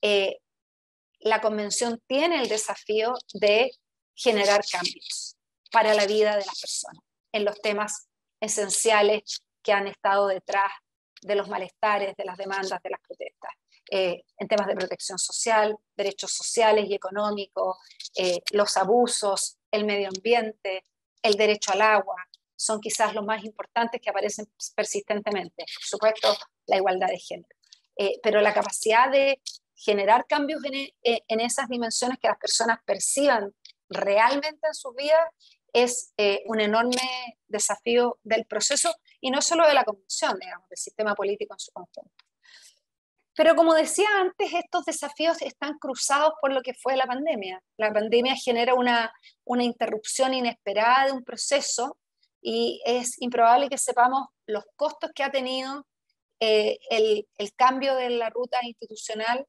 la convención tiene el desafío de generar cambios para la vida de las personas en los temas esenciales que han estado detrás de los malestares, de las demandas, de las protestas, en temas de protección social, derechos sociales y económicos, los abusos, el medio ambiente, el derecho al agua, son quizás los más importantes que aparecen persistentemente. Por supuesto, la igualdad de género. Pero la capacidad de generar cambios en esas dimensiones que las personas perciban realmente en sus vidas es un enorme desafío del proceso, y no solo de la convención, digamos, del sistema político en su conjunto. Pero como decía antes, estos desafíos están cruzados por lo que fue la pandemia. La pandemia genera una interrupción inesperada de un proceso, y es improbable que sepamos los costos que ha tenido el cambio de la ruta institucional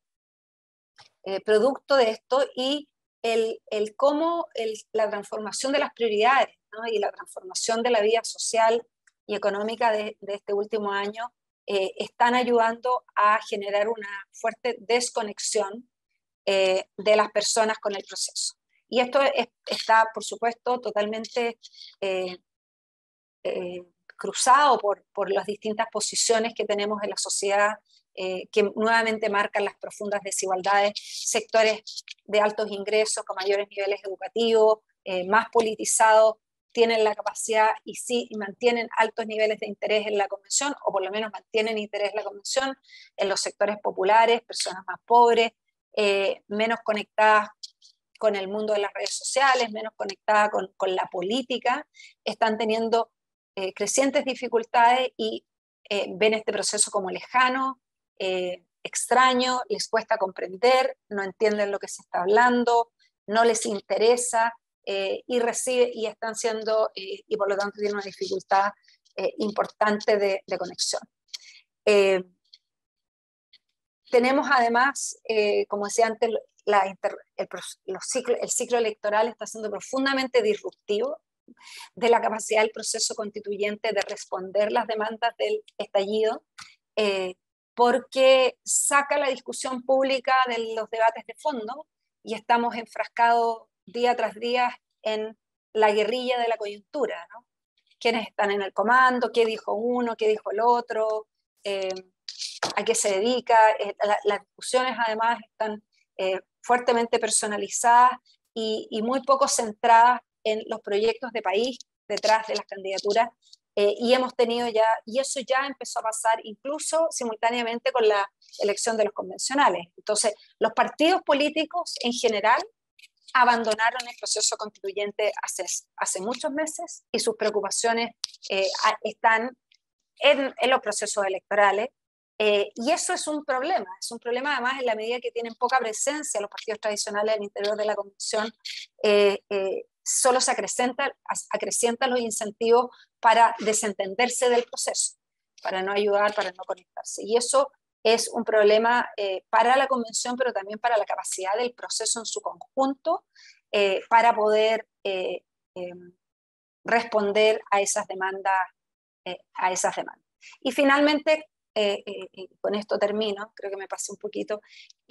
producto de esto, y cómo la transformación de las prioridades, ¿no? Y la transformación de la vida social y económica de este último año están ayudando a generar una fuerte desconexión de las personas con el proceso. Y esto está, por supuesto, totalmente cruzado por las distintas posiciones que tenemos en la sociedad, que nuevamente marcan las profundas desigualdades, sectores de altos ingresos con mayores niveles educativos, más politizados, tienen la capacidad y mantienen altos niveles de interés en la convención, o por lo menos mantienen interés en la convención, en los sectores populares, personas más pobres, menos conectadas con el mundo de las redes sociales, menos conectadas con la política, están teniendo crecientes dificultades y ven este proceso como lejano, extraño, les cuesta comprender, no entienden lo que se está hablando, no les interesa, y están siendo, y por lo tanto tienen una dificultad importante de conexión. Tenemos además, como decía antes, el ciclo electoral está siendo profundamente disruptivo de la capacidad del proceso constituyente de responder las demandas del estallido, porque saca la discusión pública de los debates de fondo, y estamos enfrascados día tras día en la guerrilla de la coyuntura, ¿no? ¿Quiénes están en el comando? ¿Qué dijo uno? ¿Qué dijo el otro? ¿A qué se dedica? Las discusiones además están fuertemente personalizadas y muy poco centradas en los proyectos de país detrás de las candidaturas, y hemos tenido ya, y eso ya empezó a pasar incluso simultáneamente con la elección de los convencionales. Entonces, los partidos políticos en general abandonaron el proceso constituyente hace muchos meses, y sus preocupaciones están en los procesos electorales, y eso es un problema además en la medida que tienen poca presencia los partidos tradicionales al interior de la convención. Solo se acrecientan los incentivos para desentenderse del proceso, para no ayudar, para no conectarse, y eso es un problema para la convención, pero también para la capacidad del proceso en su conjunto, para poder responder a esas demandas. Y finalmente, con esto termino, creo que me pasé un poquito,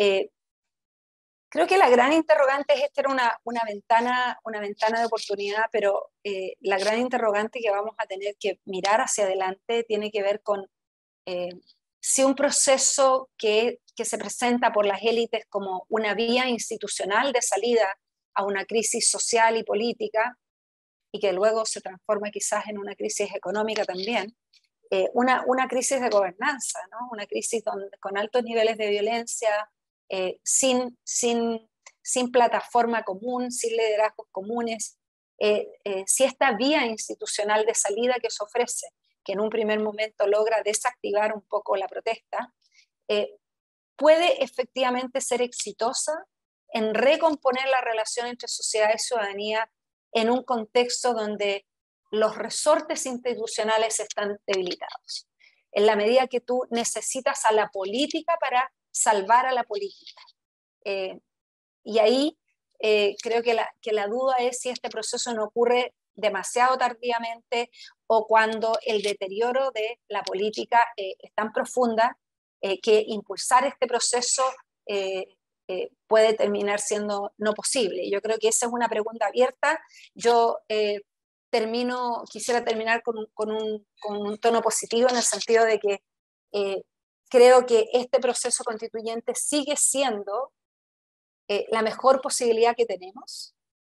creo que la gran interrogante es, esta era una ventana de oportunidad, pero la gran interrogante que vamos a tener que mirar hacia adelante tiene que ver con si un proceso que se presenta por las élites como una vía institucional de salida a una crisis social y política, y que luego se transforma quizás en una crisis económica también, una crisis de gobernanza, ¿no? Una crisis con altos niveles de violencia, sin plataforma común, sin liderazgos comunes. Si esta vía institucional de salida que se ofrece, que en un primer momento logra desactivar un poco la protesta, puede efectivamente ser exitosa en recomponer la relación entre sociedad y ciudadanía en un contexto donde los resortes institucionales están debilitados, en la medida que tú necesitas a la política para salvar a la política. Y ahí creo que la duda es si este proceso no ocurre demasiado tardíamente, o cuando el deterioro de la política es tan profunda que impulsar este proceso puede terminar siendo no posible. Yo creo que esa es una pregunta abierta. Yo quisiera terminar con un tono positivo, en el sentido de que creo que este proceso constituyente sigue siendo la mejor posibilidad que tenemos,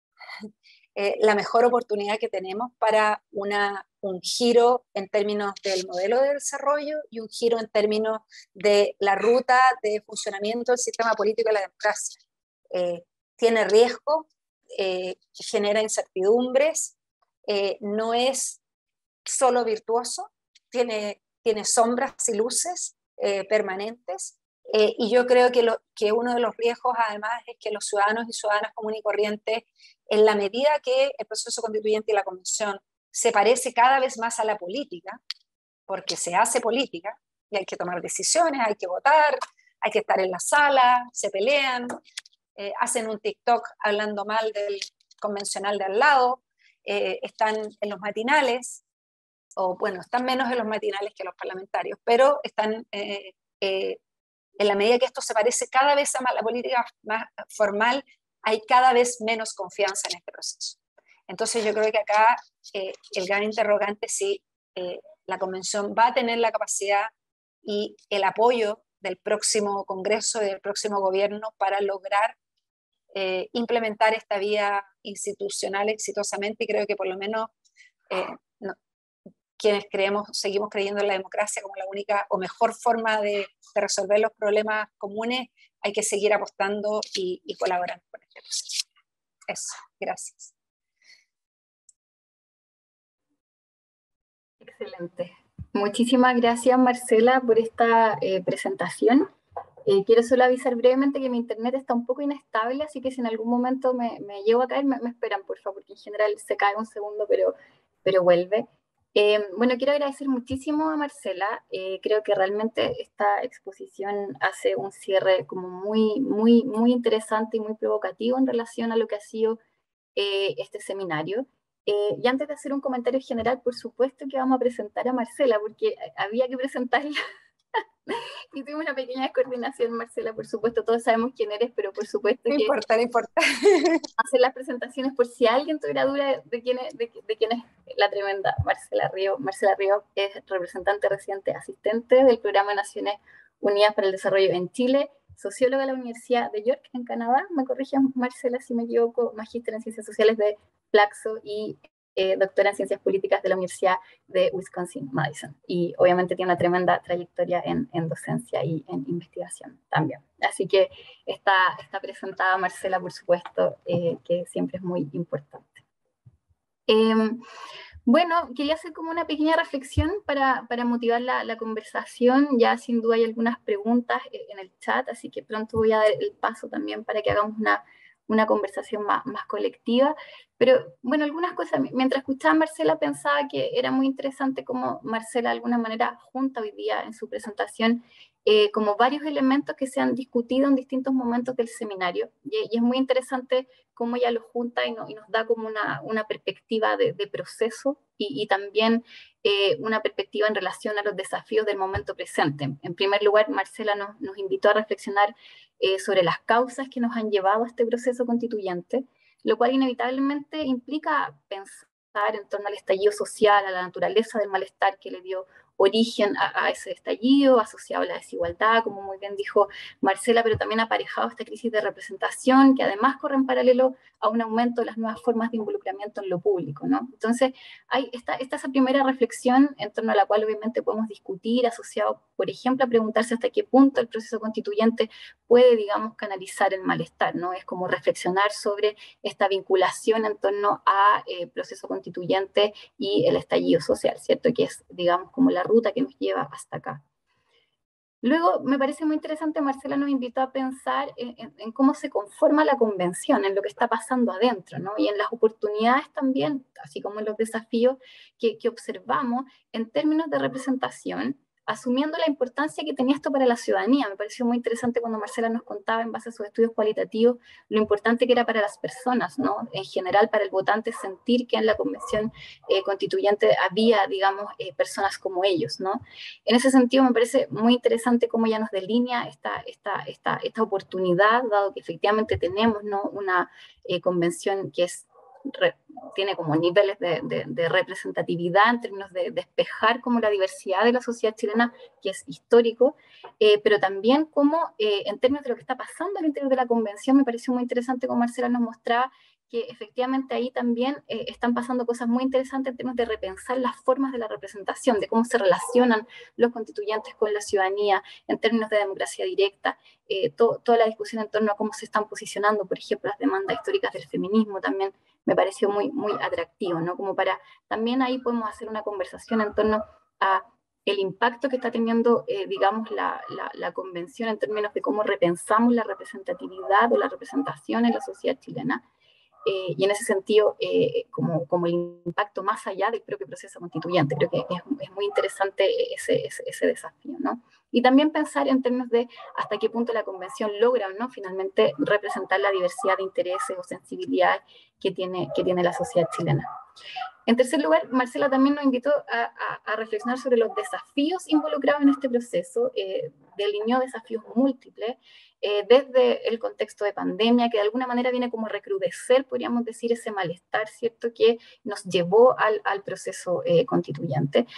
la mejor oportunidad que tenemos para un giro en términos del modelo de desarrollo, y un giro en términos de la ruta de funcionamiento del sistema político y la democracia. Tiene riesgo, genera incertidumbres, no es solo virtuoso, tiene sombras y luces permanentes, y yo creo que uno de los riesgos además es que los ciudadanos y ciudadanas comunes y corrientes, en la medida que el proceso constituyente y la convención se parece cada vez más a la política, porque se hace política y hay que tomar decisiones, hay que votar, hay que estar en la sala, se pelean, hacen un TikTok hablando mal del convencional de al lado, están en los matinales, o bueno, están menos en los matinales que los parlamentarios, pero están en la medida que esto se parece cada vez a la política más formal, hay cada vez menos confianza en este proceso. Entonces yo creo que acá el gran interrogante es si la convención va a tener la capacidad y el apoyo del próximo Congreso y del próximo gobierno para lograr implementar esta vía institucional exitosamente, y creo que por lo menos quienes seguimos creyendo en la democracia como la única o mejor forma de resolver los problemas comunes, hay que seguir apostando y colaborando con este proceso. Eso, gracias. Excelente. Muchísimas gracias, Marcela, por esta presentación. Quiero solo avisar brevemente que mi internet está un poco inestable, así que si en algún momento me llego a caer, me esperan, por favor, porque en general se cae un segundo, pero vuelve. Bueno, quiero agradecer muchísimo a Marcela. Creo que realmente esta exposición hace un cierre como muy interesante y muy provocativo en relación a lo que ha sido este seminario. Y antes de hacer un comentario general, por supuesto que vamos a presentar a Marcela, porque había que presentarla. Hicimos una pequeña descoordinación, Marcela, por supuesto, todos sabemos quién eres, pero por supuesto no importa. hacer las presentaciones por si alguien tuviera duda de quién es la tremenda Marcela Ríos. Marcela Ríos es representante residente asistente del Programa de Naciones Unidas para el Desarrollo en Chile, socióloga de la Universidad de York, en Canadá, me corrige Marcela si me equivoco, magíster en Ciencias Sociales de Flaxo y doctora en Ciencias Políticas de la Universidad de Wisconsin-Madison. Y obviamente tiene una tremenda trayectoria en docencia y en investigación también. Así que está presentada Marcela, por supuesto, que siempre es muy importante. Bueno, quería hacer como una pequeña reflexión para motivar la conversación. Ya sin duda hay algunas preguntas en el chat, así que pronto voy a dar el paso también para que hagamos una conversación más colectiva. Pero bueno, algunas cosas, mientras escuchaba a Marcela pensaba que era muy interesante cómo Marcela de alguna manera junta hoy día en su presentación como varios elementos que se han discutido en distintos momentos del seminario. Y es muy interesante cómo ella los junta y nos da como una perspectiva de proceso y también una perspectiva en relación a los desafíos del momento presente. En primer lugar, Marcela nos invitó a reflexionar sobre las causas que nos han llevado a este proceso constituyente, lo cual inevitablemente implica pensar en torno al estallido social, a la naturaleza del malestar que le dio origen a ese estallido, asociado a la desigualdad, como muy bien dijo Marcela, pero también aparejado a esta crisis de representación, que además corre en paralelo a un aumento de las nuevas formas de involucramiento en lo público, ¿no? Entonces, está esa primera reflexión en torno a la cual obviamente podemos discutir, asociado, por ejemplo, a preguntarse hasta qué punto el proceso constituyente puede, digamos, canalizar el malestar, ¿no? Es como reflexionar sobre esta vinculación en torno a proceso constituyente y el estallido social, ¿cierto? Que es, digamos, como la ruta que nos lleva hasta acá. Luego, me parece muy interesante, Marcela nos invitó a pensar en cómo se conforma la convención, en lo que está pasando adentro, ¿no? Y en las oportunidades también, así como en los desafíos que observamos en términos de representación, asumiendo la importancia que tenía esto para la ciudadanía. Me pareció muy interesante cuando Marcela nos contaba, en base a sus estudios cualitativos, lo importante que era para las personas, ¿no? En general, para el votante, sentir que en la convención constituyente había, digamos, personas como ellos, ¿no? En ese sentido, me parece muy interesante cómo ella nos delinea esta oportunidad, dado que efectivamente tenemos, ¿no?, una convención que tiene como niveles de representatividad en términos de despejar como la diversidad de la sociedad chilena, que es histórico, pero también como en términos de lo que está pasando al interior de la convención, me pareció muy interesante como Marcela nos mostraba que efectivamente ahí también están pasando cosas muy interesantes en términos de repensar las formas de la representación, de cómo se relacionan los constituyentes con la ciudadanía en términos de democracia directa, toda la discusión en torno a cómo se están posicionando, por ejemplo, las demandas históricas del feminismo también me pareció muy atractivo, ¿no? Como para, también ahí podemos hacer una conversación en torno a el impacto que está teniendo, digamos, la convención en términos de cómo repensamos la representatividad o la representación en la sociedad chilena. Y en ese sentido, como el impacto más allá del propio proceso constituyente. Creo que es muy interesante ese desafío, ¿no? Y también pensar en términos de hasta qué punto la convención logra o no finalmente representar la diversidad de intereses o sensibilidades que tiene la sociedad chilena. En tercer lugar, Marcela también nos invitó a reflexionar sobre los desafíos involucrados en este proceso, delineó desafíos múltiples, desde el contexto de pandemia, que de alguna manera viene como a recrudecer, podríamos decir, ese malestar, ¿cierto?, que nos llevó al proceso constituyente,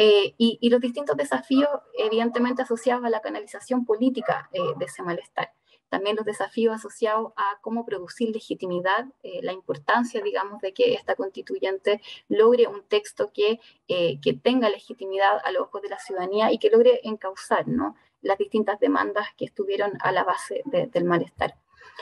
y los distintos desafíos, evidentemente asociados a la canalización política de ese malestar. También los desafíos asociados a cómo producir legitimidad, la importancia, digamos, de que esta constituyente logre un texto que tenga legitimidad a los ojos de la ciudadanía y que logre encauzar, ¿no?, las distintas demandas que estuvieron a la base del malestar.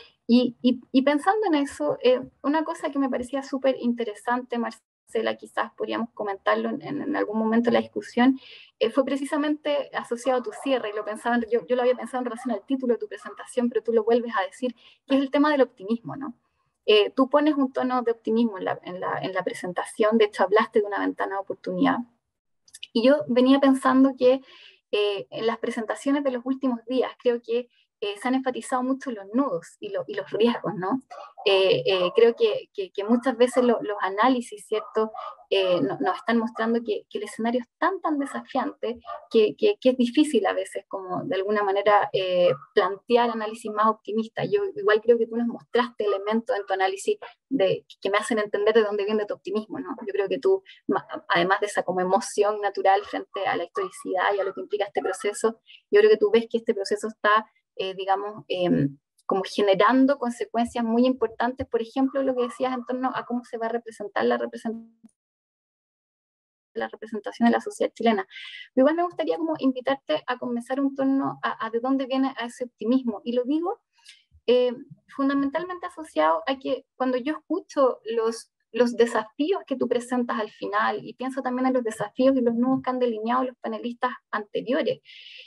Y pensando en eso, una cosa que me parecía súper interesante, Marcela, quizás podríamos comentarlo en algún momento de la discusión, fue precisamente asociado a tu cierre, y lo pensaba, yo lo había pensado en relación al título de tu presentación, pero tú lo vuelves a decir, que es el tema del optimismo, ¿no? Tú pones un tono de optimismo en la presentación, de hecho hablaste de una ventana de oportunidad, y yo venía pensando que en las presentaciones de los últimos días creo que se han enfatizado mucho los nudos y los riesgos, ¿no? Creo que muchas veces los análisis, ¿cierto?, nos están mostrando que el escenario es tan desafiante que es difícil a veces como de alguna manera plantear análisis más optimistas. Yo igual creo que tú nos mostraste elementos en tu análisis que me hacen entender de dónde viene tu optimismo, ¿no? Yo creo que tú, además de esa como emoción natural frente a la historicidad y a lo que implica este proceso, yo creo que tú ves que este proceso está digamos, como generando consecuencias muy importantes, por ejemplo, lo que decías en torno a cómo se va a representar la representación de la sociedad chilena. Pero igual me gustaría como invitarte a comenzar un torno a de dónde viene a ese optimismo, y lo digo fundamentalmente asociado a que cuando yo escucho los desafíos que tú presentas al final, y pienso también en los desafíos y los nudos que han delineado los panelistas anteriores,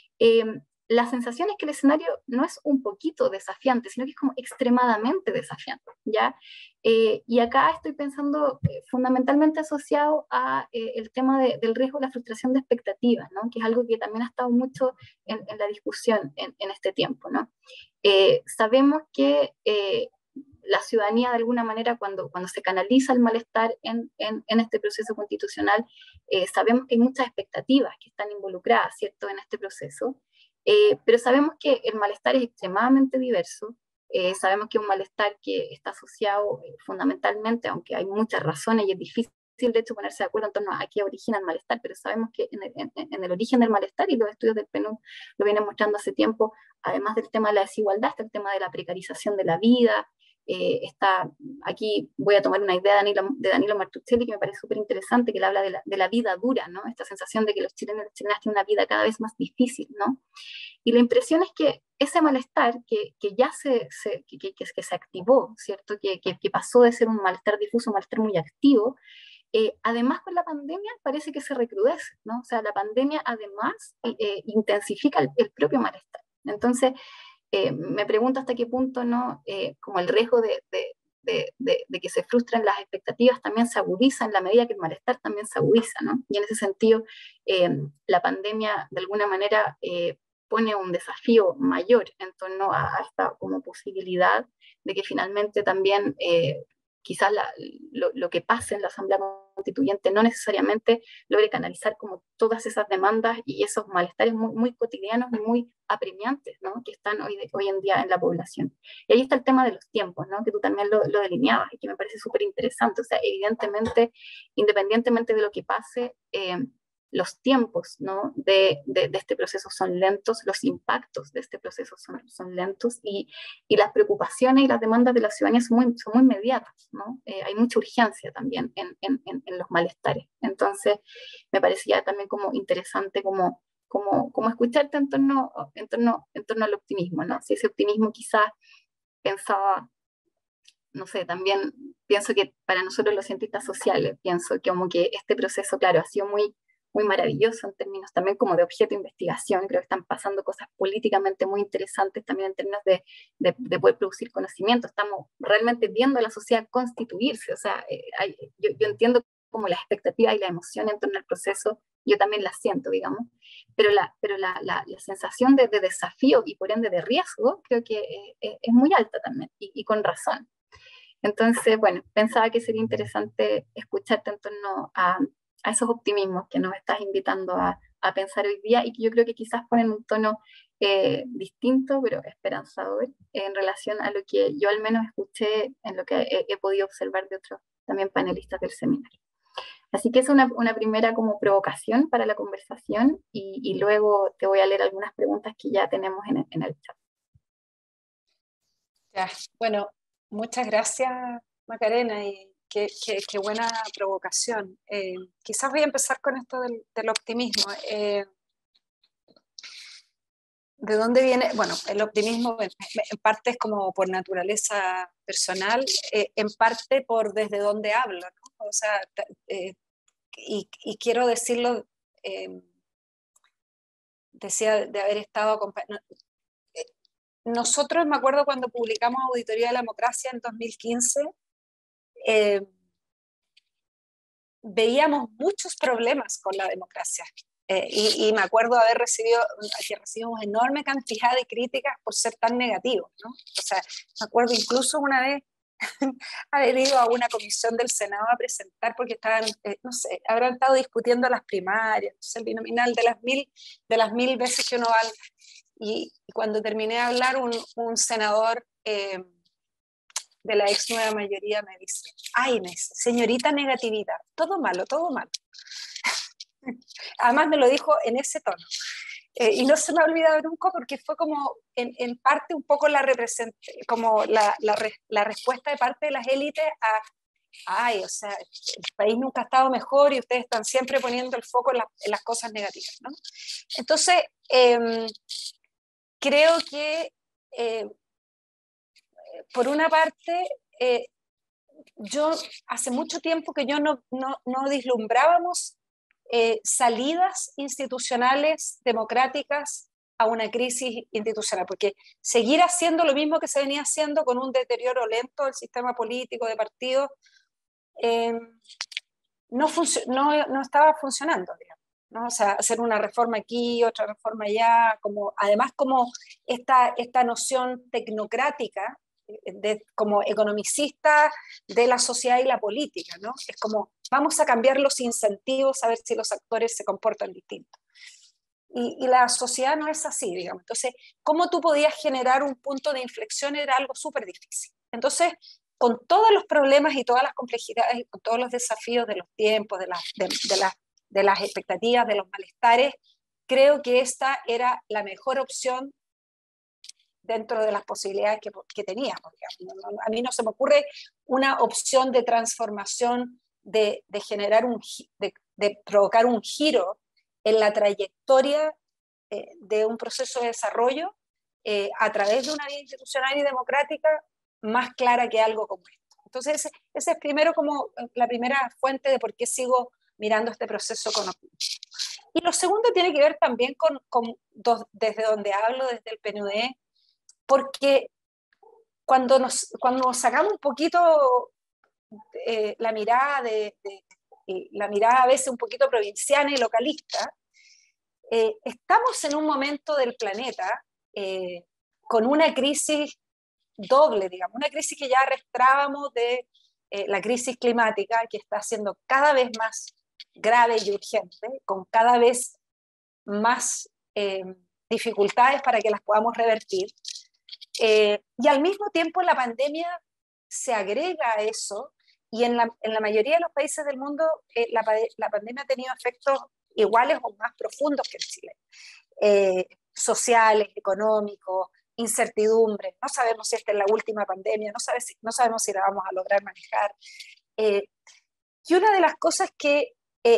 la sensación es que el escenario no es un poquito desafiante, sino que es como extremadamente desafiante, ¿ya? Y acá estoy pensando fundamentalmente asociado a el tema del riesgo de la frustración de expectativas, ¿no? Que es algo que también ha estado mucho en la discusión en este tiempo, ¿no? Sabemos que la ciudadanía de alguna manera cuando se canaliza el malestar en este proceso constitucional, sabemos que hay muchas expectativas que están involucradas, ¿cierto?, en este proceso, pero sabemos que el malestar es extremadamente diverso, sabemos que es un malestar que está asociado fundamentalmente, aunque hay muchas razones y es difícil de hecho ponerse de acuerdo en torno a qué origina el malestar, pero sabemos que en el origen del malestar, y los estudios del PNUD lo vienen mostrando hace tiempo, además del tema de la desigualdad, está el tema de la precarización de la vida. Aquí voy a tomar una idea de Danilo Martuchelli que me parece súper interesante, que él habla de la vida dura, ¿no? Esta sensación de que los chilenos y las chilenas tienen una vida cada vez más difícil, ¿no? Y la impresión es que ese malestar que ya se activó, ¿cierto? Que pasó de ser un malestar difuso a un malestar muy activo, además con la pandemia parece que se recrudece, ¿no? O sea, la pandemia además intensifica el propio malestar. Entonces, me pregunto hasta qué punto, ¿no? Como el riesgo de que se frustren las expectativas también se agudiza en la medida que el malestar también se agudiza, ¿no? Y en ese sentido, la pandemia de alguna manera pone un desafío mayor en torno a esta como posibilidad de que finalmente también quizás lo que pase en la Asamblea Constituyente no necesariamente logre canalizar como todas esas demandas y esos malestares muy, muy cotidianos y muy apremiantes, ¿no? Que están hoy en día en la población. Y ahí está el tema de los tiempos, ¿no? Que tú también lo delineabas y que me parece súper interesante. O sea, evidentemente, independientemente de lo que pase, los tiempos, ¿no? de este proceso son lentos, los impactos de este proceso son lentos, y las preocupaciones y las demandas de la ciudadanía son muy inmediatas, ¿no? Hay mucha urgencia también en los malestares. Entonces, me parecía también como interesante como escucharte en torno al optimismo, ¿no? Si ese optimismo quizás pensaba, no sé, también pienso que para nosotros los cientistas sociales, pienso que como que este proceso, claro, ha sido muy maravilloso en términos también como de objeto de investigación. Creo que están pasando cosas políticamente muy interesantes también en términos de poder producir conocimiento. Estamos realmente viendo a la sociedad constituirse. O sea, yo entiendo como la expectativa y la emoción en torno al proceso, yo también la siento, digamos, pero la sensación de desafío y por ende de riesgo creo que es muy alta también, y con razón. Entonces, bueno, pensaba que sería interesante escucharte en torno a esos optimismos que nos estás invitando a pensar hoy día, y que yo creo que quizás ponen un tono distinto, pero esperanzador, en relación a lo que yo al menos escuché en lo que he podido observar de otros también panelistas del seminario. Así que es una primera como provocación para la conversación, y luego te voy a leer algunas preguntas que ya tenemos en el chat. Ya, bueno, muchas gracias, Macarena, y qué buena provocación. Quizás voy a empezar con esto del optimismo. ¿De dónde viene? Bueno, el optimismo en parte es como por naturaleza personal, en parte por desde dónde hablo, ¿no? O sea, y quiero decirlo, decía de haber estado acompañado. Nosotros, me acuerdo cuando publicamos Auditoría de la Democracia en 2015, veíamos muchos problemas con la democracia. Y me acuerdo haber recibimos enorme cantidad de críticas por ser tan negativos, ¿no? O sea, me acuerdo incluso una vez haber ido a una comisión del Senado a presentar porque estaban, no sé, habrán estado discutiendo las primarias, no sé, el binominal de las mil veces que uno va. Y cuando terminé de hablar, un senador de la ex nueva mayoría me dice, ay, señorita negatividad, todo malo, todo malo. Además me lo dijo en ese tono. Y no se me ha olvidado nunca porque fue como en parte un poco como la respuesta de parte de las élites a, ay, o sea, el país nunca ha estado mejor y ustedes están siempre poniendo el foco en las cosas negativas, ¿no? Entonces, creo que por una parte, yo hace mucho tiempo que yo no vislumbrábamos salidas institucionales democráticas a una crisis institucional, porque seguir haciendo lo mismo que se venía haciendo con un deterioro lento del sistema político de partidos no estaba funcionando, digamos, ¿no? O sea, hacer una reforma aquí, otra reforma allá, además como esta noción tecnocrática como economicista de la sociedad y la política, ¿no? Es como, vamos a cambiar los incentivos a ver si los actores se comportan distintos. Y la sociedad no es así, digamos. Entonces, cómo tú podías generar un punto de inflexión era algo súper difícil. Entonces, con todos los problemas y todas las complejidades, y con todos los desafíos de los tiempos, de las expectativas, de los malestares, creo que esta era la mejor opción dentro de las posibilidades que teníamos. A mí no se me ocurre una opción de transformación, de generar de provocar un giro en la trayectoria de un proceso de desarrollo a través de una vía institucional y democrática más clara que algo como esto. Entonces, ese es primero como la primera fuente de por qué sigo mirando este proceso con optimismo. Y lo segundo tiene que ver también desde donde hablo, desde el PNUD, porque cuando sacamos un poquito la mirada la mirada a veces un poquito provinciana y localista, estamos en un momento del planeta con una crisis doble, digamos, una crisis que ya arrastrábamos de la crisis climática, que está siendo cada vez más grave y urgente, con cada vez más dificultades para que las podamos revertir. Y al mismo tiempo la pandemia se agrega a eso, y en la mayoría de los países del mundo la pandemia ha tenido efectos iguales o más profundos que en Chile. Sociales, económicos, incertidumbre, no sabemos si esta es la última pandemia, no sabemos si la vamos a lograr manejar. Y una de las cosas que,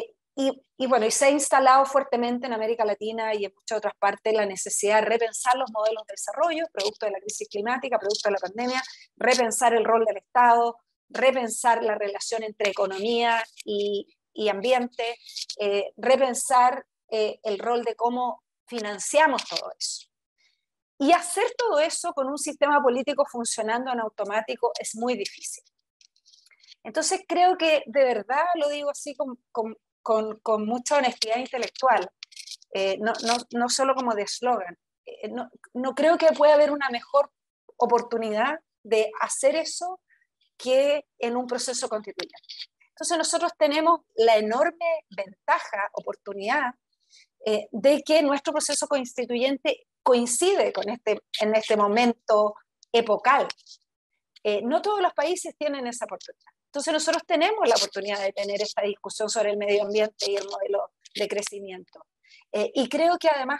y se ha instalado fuertemente en América Latina y en muchas otras partes la necesidad de repensar los modelos de desarrollo, producto de la crisis climática, producto de la pandemia, repensar el rol del Estado, repensar la relación entre economía y ambiente, repensar el rol de cómo financiamos todo eso. Y hacer todo eso con un sistema político funcionando en automático es muy difícil. Entonces creo que de verdad, lo digo así con mucha honestidad intelectual, no solo como de eslogan, no creo que pueda haber una mejor oportunidad de hacer eso que en un proceso constituyente. Entonces nosotros tenemos la enorme ventaja, oportunidad, de que nuestro proceso constituyente coincide en este momento epocal. No todos los países tienen esa oportunidad. Entonces nosotros tenemos la oportunidad de tener esta discusión sobre el medio ambiente y el modelo de crecimiento. Y creo que además,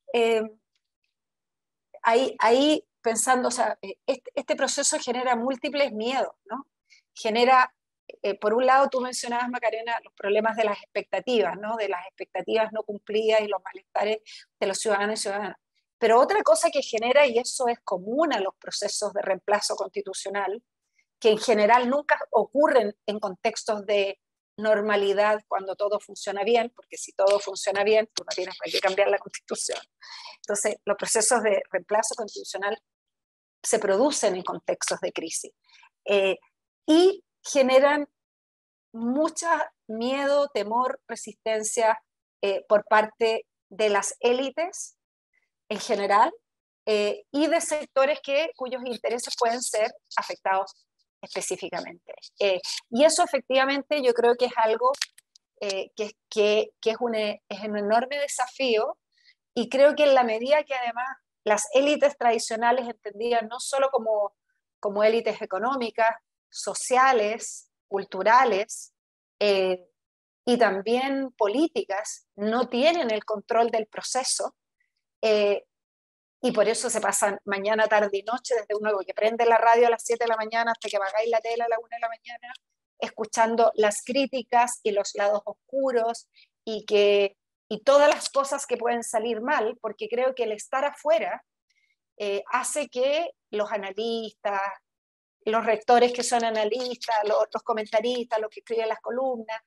ahí pensando, o sea, este proceso genera múltiples miedos, ¿no? Genera, por un lado, tú mencionabas, Macarena, los problemas de las expectativas, ¿no? De las expectativas no cumplidas y los malestares de los ciudadanos y ciudadanas. Pero otra cosa que genera, y eso es común a los procesos de reemplazo constitucional, que en general nunca ocurren en contextos de normalidad cuando todo funciona bien, porque si todo funciona bien, tú no tienes por qué cambiar la Constitución. Entonces, los procesos de reemplazo constitucional se producen en contextos de crisis y generan mucho miedo, temor, resistencia por parte de las élites en general y de sectores cuyos intereses pueden ser afectados específicamente. Y eso efectivamente yo creo que es algo que es un enorme desafío, y creo que en la medida que además las élites tradicionales entendidas no solo como élites económicas, sociales, culturales y también políticas, no tienen el control del proceso, y por eso se pasan mañana, tarde y noche, desde uno que prende la radio a las 7 de la mañana hasta que apagáis la tele a la 1 de la mañana, escuchando las críticas y los lados oscuros y todas las cosas que pueden salir mal, porque creo que el estar afuera hace que los analistas, los rectores que son analistas, los comentaristas, los que escriben las columnas,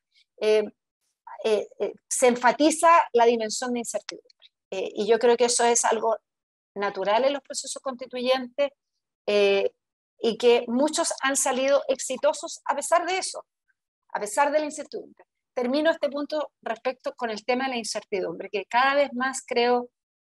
se enfatiza la dimensión de incertidumbre. Y yo creo que eso es algo natural en los procesos constituyentes y que muchos han salido exitosos a pesar de eso, a pesar de la incertidumbre. Termino este punto respecto con el tema de la incertidumbre, que cada vez más creo,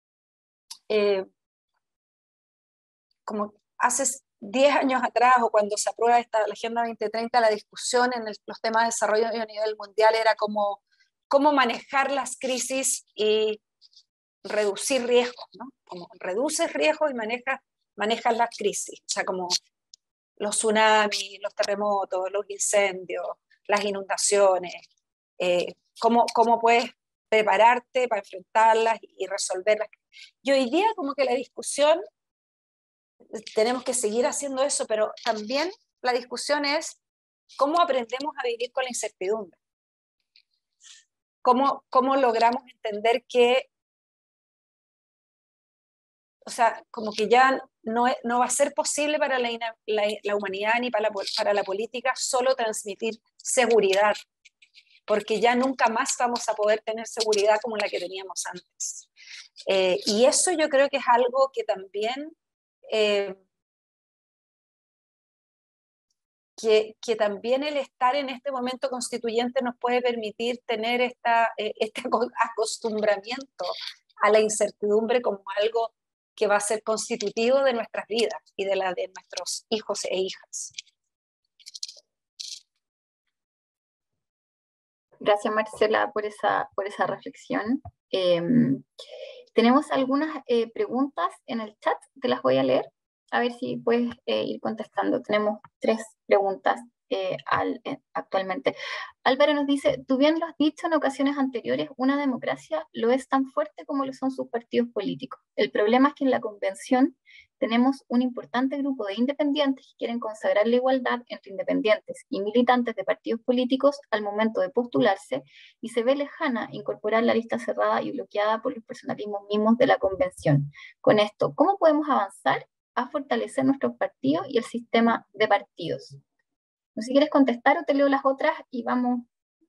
como hace 10 años atrás o cuando se aprueba la Agenda 2030, la discusión en los temas de desarrollo a nivel mundial era cómo manejar las crisis y reducir riesgos, ¿no? Como reduces riesgos y manejas las crisis, o sea, como los tsunamis, los terremotos, los incendios, las inundaciones, cómo puedes prepararte para enfrentarlas y resolverlas. Y hoy día como que la discusión, tenemos que seguir haciendo eso, pero también la discusión es cómo aprendemos a vivir con la incertidumbre. ¿Cómo logramos entender que, o sea, como que ya no va a ser posible para la humanidad ni para la política solo transmitir seguridad, porque ya nunca más vamos a poder tener seguridad como la que teníamos antes. Y eso yo creo que es algo que también que también el estar en este momento constituyente nos puede permitir tener este acostumbramiento a la incertidumbre como algo que va a ser constitutivo de nuestras vidas y de la de nuestros hijos e hijas. Gracias, Marcela, por esa reflexión. Tenemos algunas preguntas en el chat, te las voy a leer, a ver si puedes ir contestando. Tenemos 3 preguntas actualmente. Álvaro nos dice, tú bien lo has dicho en ocasiones anteriores, una democracia lo es tan fuerte como lo son sus partidos políticos. El problema es que en la convención tenemos un importante grupo de independientes que quieren consagrar la igualdad entre independientes y militantes de partidos políticos al momento de postularse, y se ve lejana incorporar la lista cerrada y bloqueada por los personalismos mismos de la convención. Con esto, ¿cómo podemos avanzar a fortalecer nuestros partidos y el sistema de partidos? No sé si quieres contestar o te leo las otras y vamos.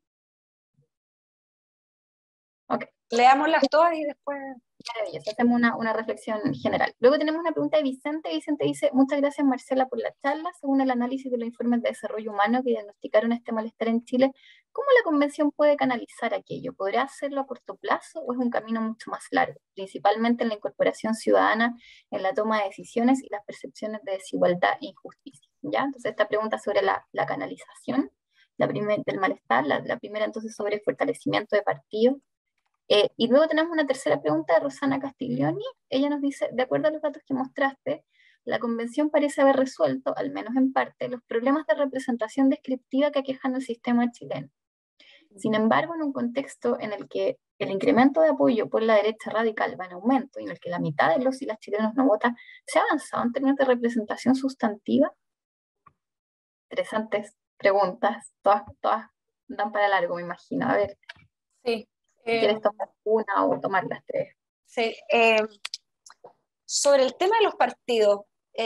Ok. Leámoslas todas y después... Maravilloso, hacemos una reflexión general. Luego tenemos una pregunta de Vicente. Vicente dice, muchas gracias Marcela por la charla. Según el análisis de los informes de desarrollo humano que diagnosticaron este malestar en Chile, ¿cómo la convención puede canalizar aquello? ¿Podrá hacerlo a corto plazo o es un camino mucho más largo? Principalmente en la incorporación ciudadana, en la toma de decisiones y las percepciones de desigualdad e injusticia. ¿Ya? Entonces esta pregunta sobre la canalización del malestar, la primera entonces sobre el fortalecimiento de partidos. Y luego tenemos una tercera pregunta de Rosana Castiglioni. Ella nos dice, de acuerdo a los datos que mostraste, la convención parece haber resuelto, al menos en parte, los problemas de representación descriptiva que aquejan el sistema chileno. Sin embargo, en un contexto en el que el incremento de apoyo por la derecha radical va en aumento y en el que la mitad de los y las chilenos no votan, ¿se ha avanzado en términos de representación sustantiva? Interesantes preguntas, todas dan para largo, me imagino. A ver. Sí. ¿Quieres tomar una o tomar las 3? Sí. Sobre el tema de los partidos,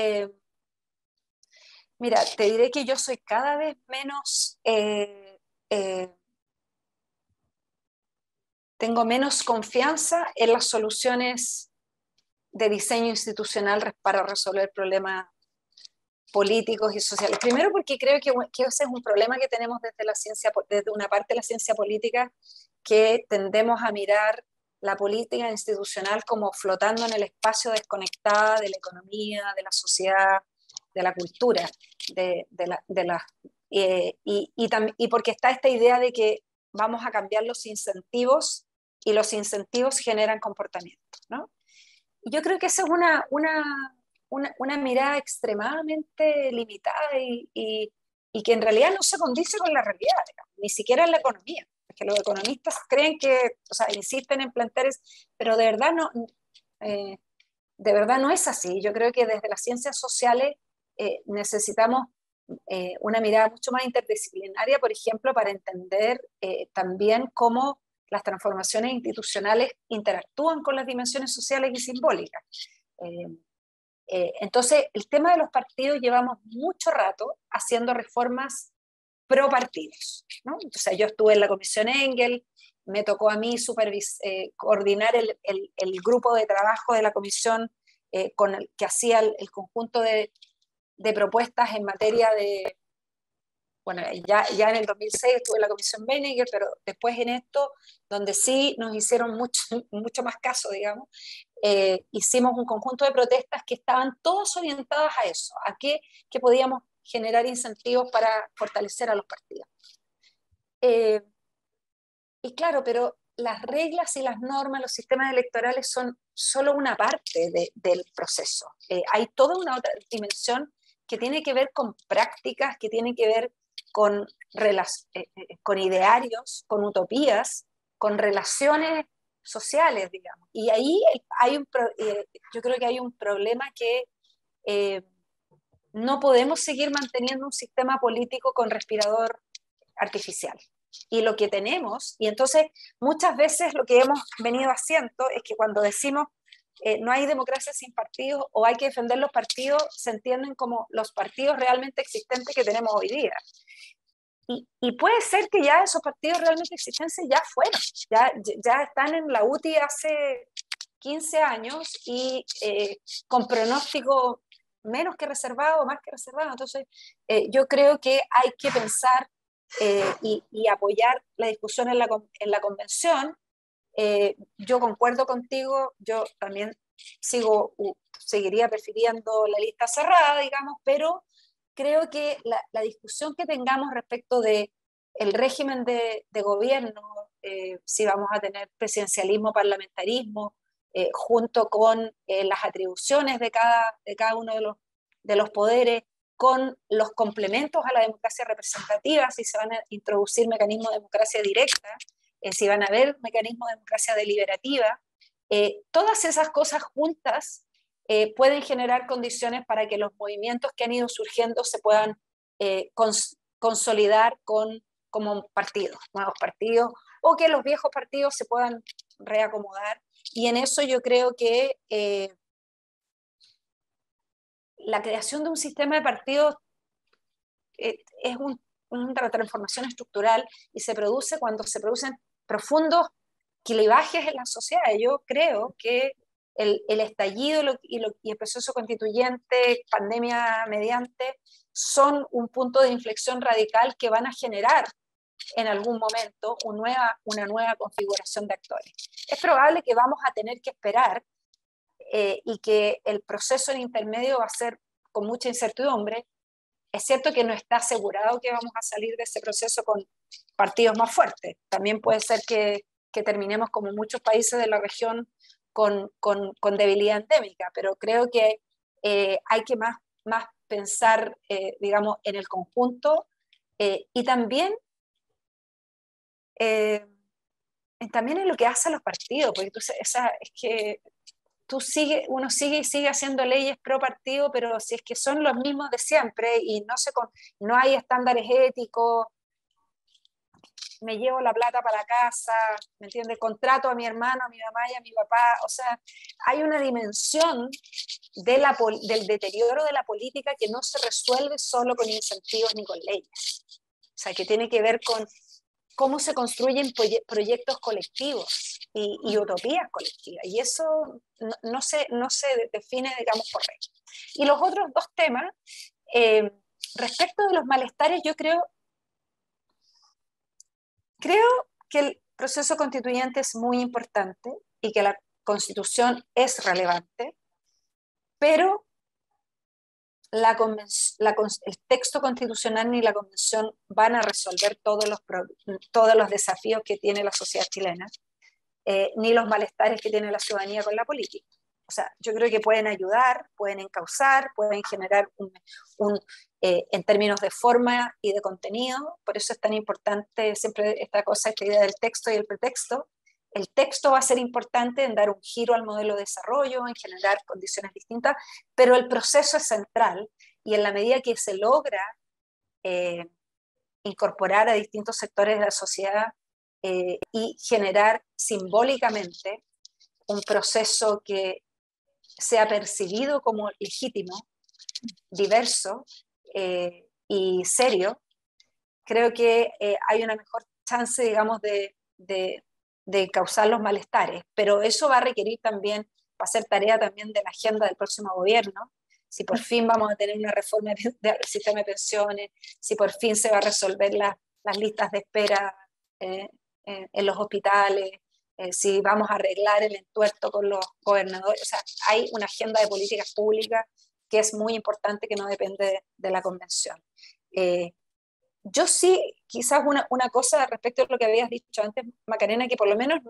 mira, te diré que yo soy cada vez menos, tengo menos confianza en las soluciones de diseño institucional para resolver problemas políticos y sociales. Primero porque creo que ese es un problema que tenemos desde una parte de la ciencia política, que tendemos a mirar la política institucional como flotando en el espacio, desconectada de la economía, de la sociedad, de la cultura, y porque está esta idea de que vamos a cambiar los incentivos y los incentivos generan comportamientos, ¿no? Y yo creo que esa es una mirada extremadamente limitada y que en realidad no se condice con la realidad, digamos, ni siquiera en la economía. Que los economistas creen que, o sea, insisten en plantear, pero de verdad no, De verdad no es así. Yo creo que desde las ciencias sociales necesitamos una mirada mucho más interdisciplinaria, por ejemplo, para entender también cómo las transformaciones institucionales interactúan con las dimensiones sociales y simbólicas. Entonces, el tema de los partidos, llevamos mucho rato haciendo reformas pro partidos, ¿no? O sea, yo estuve en la Comisión Engel, me tocó a mí coordinar el grupo de trabajo de la comisión que hacía el conjunto de propuestas en materia de, bueno, ya en el 2006 estuve en la Comisión Benninger, pero después en esto, donde sí nos hicieron mucho más caso, digamos, hicimos un conjunto de protestas que estaban todas orientadas a eso, a que podíamos generar incentivos para fortalecer a los partidos. Y claro, pero las reglas y las normas, los sistemas electorales son solo una parte del proceso. Hay toda una otra dimensión que tiene que ver con prácticas, que tiene que ver con idearios, con utopías, con relaciones sociales, digamos. Y ahí yo creo que hay un problema que no podemos seguir manteniendo un sistema político con respirador artificial. Y lo que tenemos, y entonces muchas veces lo que hemos venido haciendo es que cuando decimos no hay democracia sin partidos o hay que defender los partidos, se entienden como los partidos realmente existentes que tenemos hoy día. Y puede ser que ya esos partidos realmente existentes ya fueron, ya están en la UTI hace 15 años y con pronóstico menos que reservado, más que reservado. Entonces, yo creo que hay que pensar y apoyar la discusión en la convención. Yo concuerdo contigo, yo también seguiría prefiriendo la lista cerrada, digamos, pero creo que la discusión que tengamos respecto de el régimen de gobierno, si vamos a tener presidencialismo, parlamentarismo, junto con las atribuciones de cada uno de los poderes, con los complementos a la democracia representativa, si se van a introducir mecanismos de democracia directa, si van a haber mecanismos de democracia deliberativa, todas esas cosas juntas pueden generar condiciones para que los movimientos que han ido surgiendo se puedan consolidar como partidos, nuevos partidos, o que los viejos partidos se puedan reacomodar. Y en eso yo creo que la creación de un sistema de partidos es una transformación estructural y se produce cuando se producen profundos clivajes en la sociedad. Yo creo que el estallido y el proceso constituyente, pandemia mediante, son un punto de inflexión radical que van a generar en algún momento una nueva configuración de actores. Es probable que vamos a tener que esperar y que el proceso en intermedio va a ser con mucha incertidumbre. Es cierto que no está asegurado que vamos a salir de ese proceso con partidos más fuertes. También puede ser que terminemos como muchos países de la región con debilidad endémica, pero creo que hay que más pensar, digamos, en el conjunto y también en lo que hacen los partidos, porque es que uno sigue haciendo leyes pro partido, pero si es que son los mismos de siempre y no hay estándares éticos, me llevo la plata para casa, ¿me entiendes? Contrato a mi hermano, a mi mamá y a mi papá. O sea, hay una dimensión del deterioro de la política que no se resuelve solo con incentivos ni con leyes. O sea, que tiene que ver con cómo se construyen proyectos colectivos y utopías colectivas. Y eso no se define, digamos, por regla. Y los otros dos temas, respecto de los malestares, yo creo que el proceso constituyente es muy importante y que la Constitución es relevante, pero el texto constitucional ni la Convención van a resolver todos los desafíos que tiene la sociedad chilena, ni los malestares que tiene la ciudadanía con la política. O sea, yo creo que pueden ayudar, pueden encauzar, pueden generar en términos de forma y de contenido. Por eso es tan importante siempre esta idea del texto y el pretexto. el texto va a ser importante en dar un giro al modelo de desarrollo, en generar condiciones distintas, pero el proceso es central, y en la medida que se logra incorporar a distintos sectores de la sociedad y generar simbólicamente un proceso que sea percibido como legítimo, diverso y serio, creo que hay una mejor chance, digamos, de causar los malestares. Pero eso va a requerir también, va a ser tarea también de la agenda del próximo gobierno, si por fin vamos a tener una reforma del sistema de pensiones, si por fin se va a resolver las listas de espera en los hospitales, si vamos a arreglar el entuerto con los gobernadores. O sea, hay una agenda de políticas públicas que es muy importante, que no depende de la convención. Yo sí, quizás una cosa respecto a lo que habías dicho antes, Macarena, que por lo menos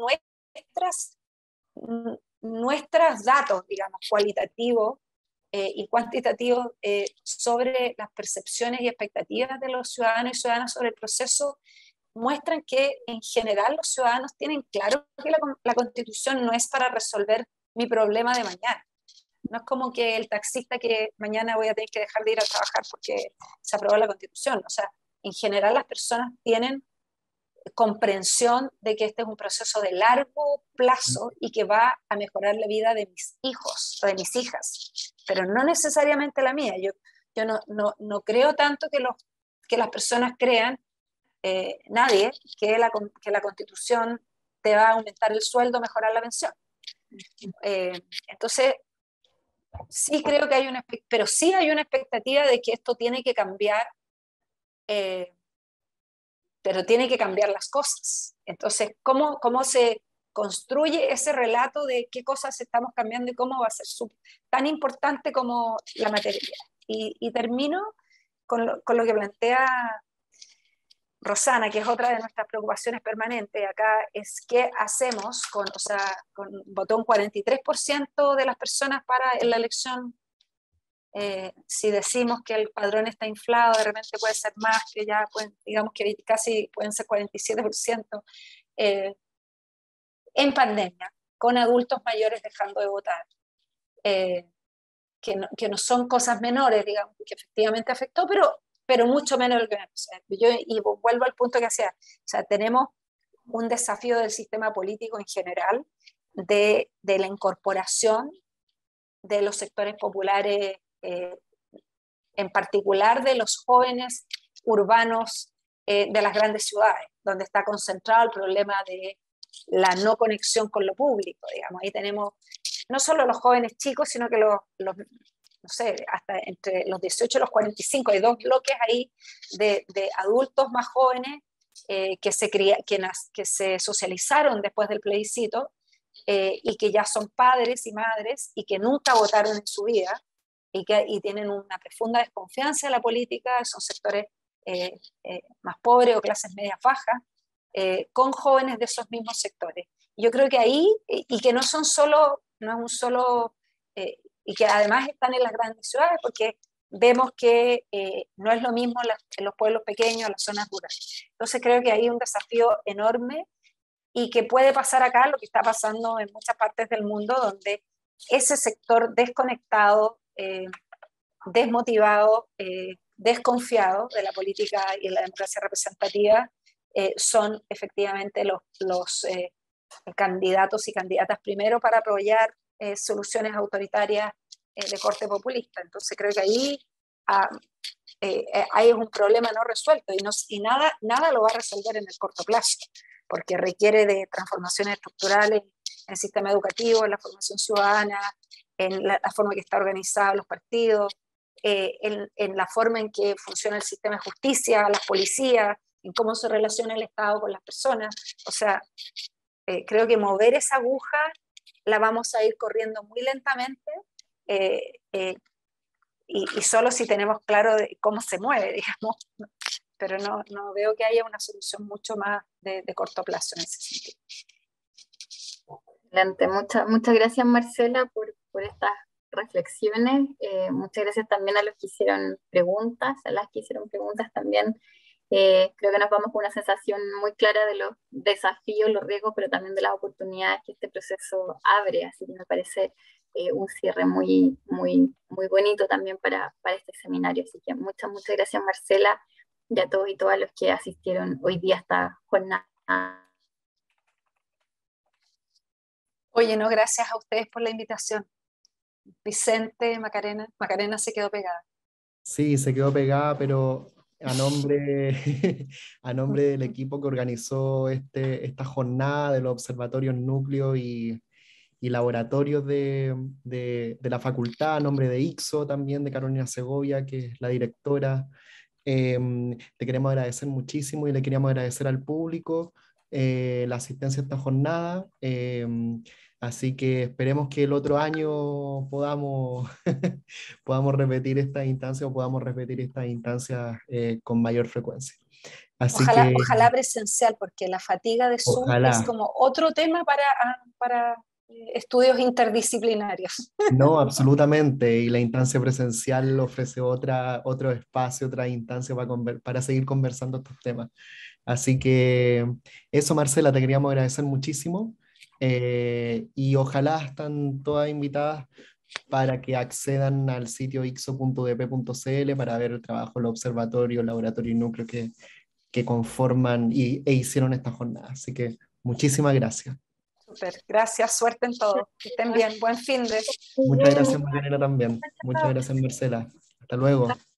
nuestros datos, digamos, cualitativos y cuantitativos sobre las percepciones y expectativas de los ciudadanos y ciudadanas sobre el proceso muestran que en general los ciudadanos tienen claro que la Constitución no es para resolver mi problema de mañana. No es como que el taxista que mañana voy a tener que dejar de ir a trabajar porque se aprobó la Constitución. O sea, en general las personas tienen comprensión de que este es un proceso de largo plazo y que va a mejorar la vida de mis hijos o de mis hijas, pero no necesariamente la mía. Yo no creo tanto que las personas crean, nadie, que la Constitución te va a aumentar el sueldo, mejorar la pensión. Entonces, sí creo que pero sí hay una expectativa de que esto tiene que cambiar, pero tiene que cambiar las cosas. Entonces, ¿cómo se construye ese relato de qué cosas estamos cambiando y cómo va a ser tan importante como la materia? Y termino con lo que plantea Rosana, que es otra de nuestras preocupaciones permanentes acá, es qué hacemos votó un 43% de las personas para la elección. Si decimos que el padrón está inflado, de repente puede ser más, que ya digamos que casi pueden ser 47%, en pandemia, con adultos mayores dejando de votar, que no son cosas menores, digamos, que efectivamente afectó, pero mucho menos de lo que me pasó. Y vuelvo al punto que hacía, o sea, tenemos un desafío del sistema político en general, de la incorporación de los sectores populares, en particular de los jóvenes urbanos de las grandes ciudades, donde está concentrado el problema de la no conexión con lo público, digamos. Ahí tenemos no solo los jóvenes chicos, sino que no sé, hasta entre los 18 y los 45, hay dos bloques ahí de adultos más jóvenes que se socializaron después del plebiscito y que ya son padres y madres y que nunca votaron en su vida y tienen una profunda desconfianza de la política, son sectores más pobres o clases medias bajas, con jóvenes de esos mismos sectores. Yo creo que ahí, y que no es un solo, y que además están en las grandes ciudades, porque vemos que no es lo mismo en los pueblos pequeños, en las zonas rurales. Entonces creo que hay un desafío enorme y que puede pasar acá lo que está pasando en muchas partes del mundo, donde ese sector desconectado, desmotivado, desconfiado de la política y de la democracia representativa, son efectivamente los candidatos y candidatas primero para apoyar soluciones autoritarias de corte populista. Entonces creo que ahí hay un problema no resuelto y nada lo va a resolver en el corto plazo, porque requiere de transformaciones estructurales en el sistema educativo, en la formación ciudadana, en la forma en que está organizado los partidos, en la forma en que funciona el sistema de justicia, las policías, en cómo se relaciona el Estado con las personas. O sea, creo que mover esa aguja la vamos a ir corriendo muy lentamente y solo si tenemos claro de cómo se mueve, digamos, pero no veo que haya una solución mucho más de corto plazo en ese sentido. Excelente. Muchas gracias, Marcela, por estas reflexiones. Muchas gracias también a los que hicieron preguntas, a las que hicieron preguntas también Creo que nos vamos con una sensación muy clara de los desafíos, los riesgos, pero también de las oportunidades que este proceso abre, así que me parece un cierre muy, muy, muy bonito también para este seminario. Así que muchas, muchas gracias, Marcela, y a todos y todas los que asistieron hoy día a esta jornada. Oye, no, gracias a ustedes por la invitación. Vicente, Macarena se quedó pegada. Sí, se quedó pegada, pero a nombre, a nombre del equipo que organizó esta jornada de los observatorios núcleos y laboratorios de la facultad, a nombre de ICSO también, de Carolina Segovia, que es la directora. Te queremos agradecer muchísimo y le queríamos agradecer al público la asistencia a esta jornada. Así que esperemos que el otro año podamos, podamos repetir esta instancia o podamos repetir estas instancias con mayor frecuencia. Así Ojalá, que ojalá presencial, porque la fatiga de Zoom es ojalá. como otro tema para estudios interdisciplinarios. No, absolutamente. Y la instancia presencial ofrece otro espacio, otra instancia para seguir conversando estos temas. Así que eso, Marcela, te queríamos agradecer muchísimo. Y ojalá están todas invitadas para que accedan al sitio ixo.dp.cl para ver el trabajo del observatorio, laboratorio y núcleo que conforman e hicieron esta jornada. Así que muchísimas gracias. Súper, gracias, suerte en todo. Que estén bien, buen fin de. Muchas gracias, Macarena, también. Muchas gracias, Marcela. Hasta luego.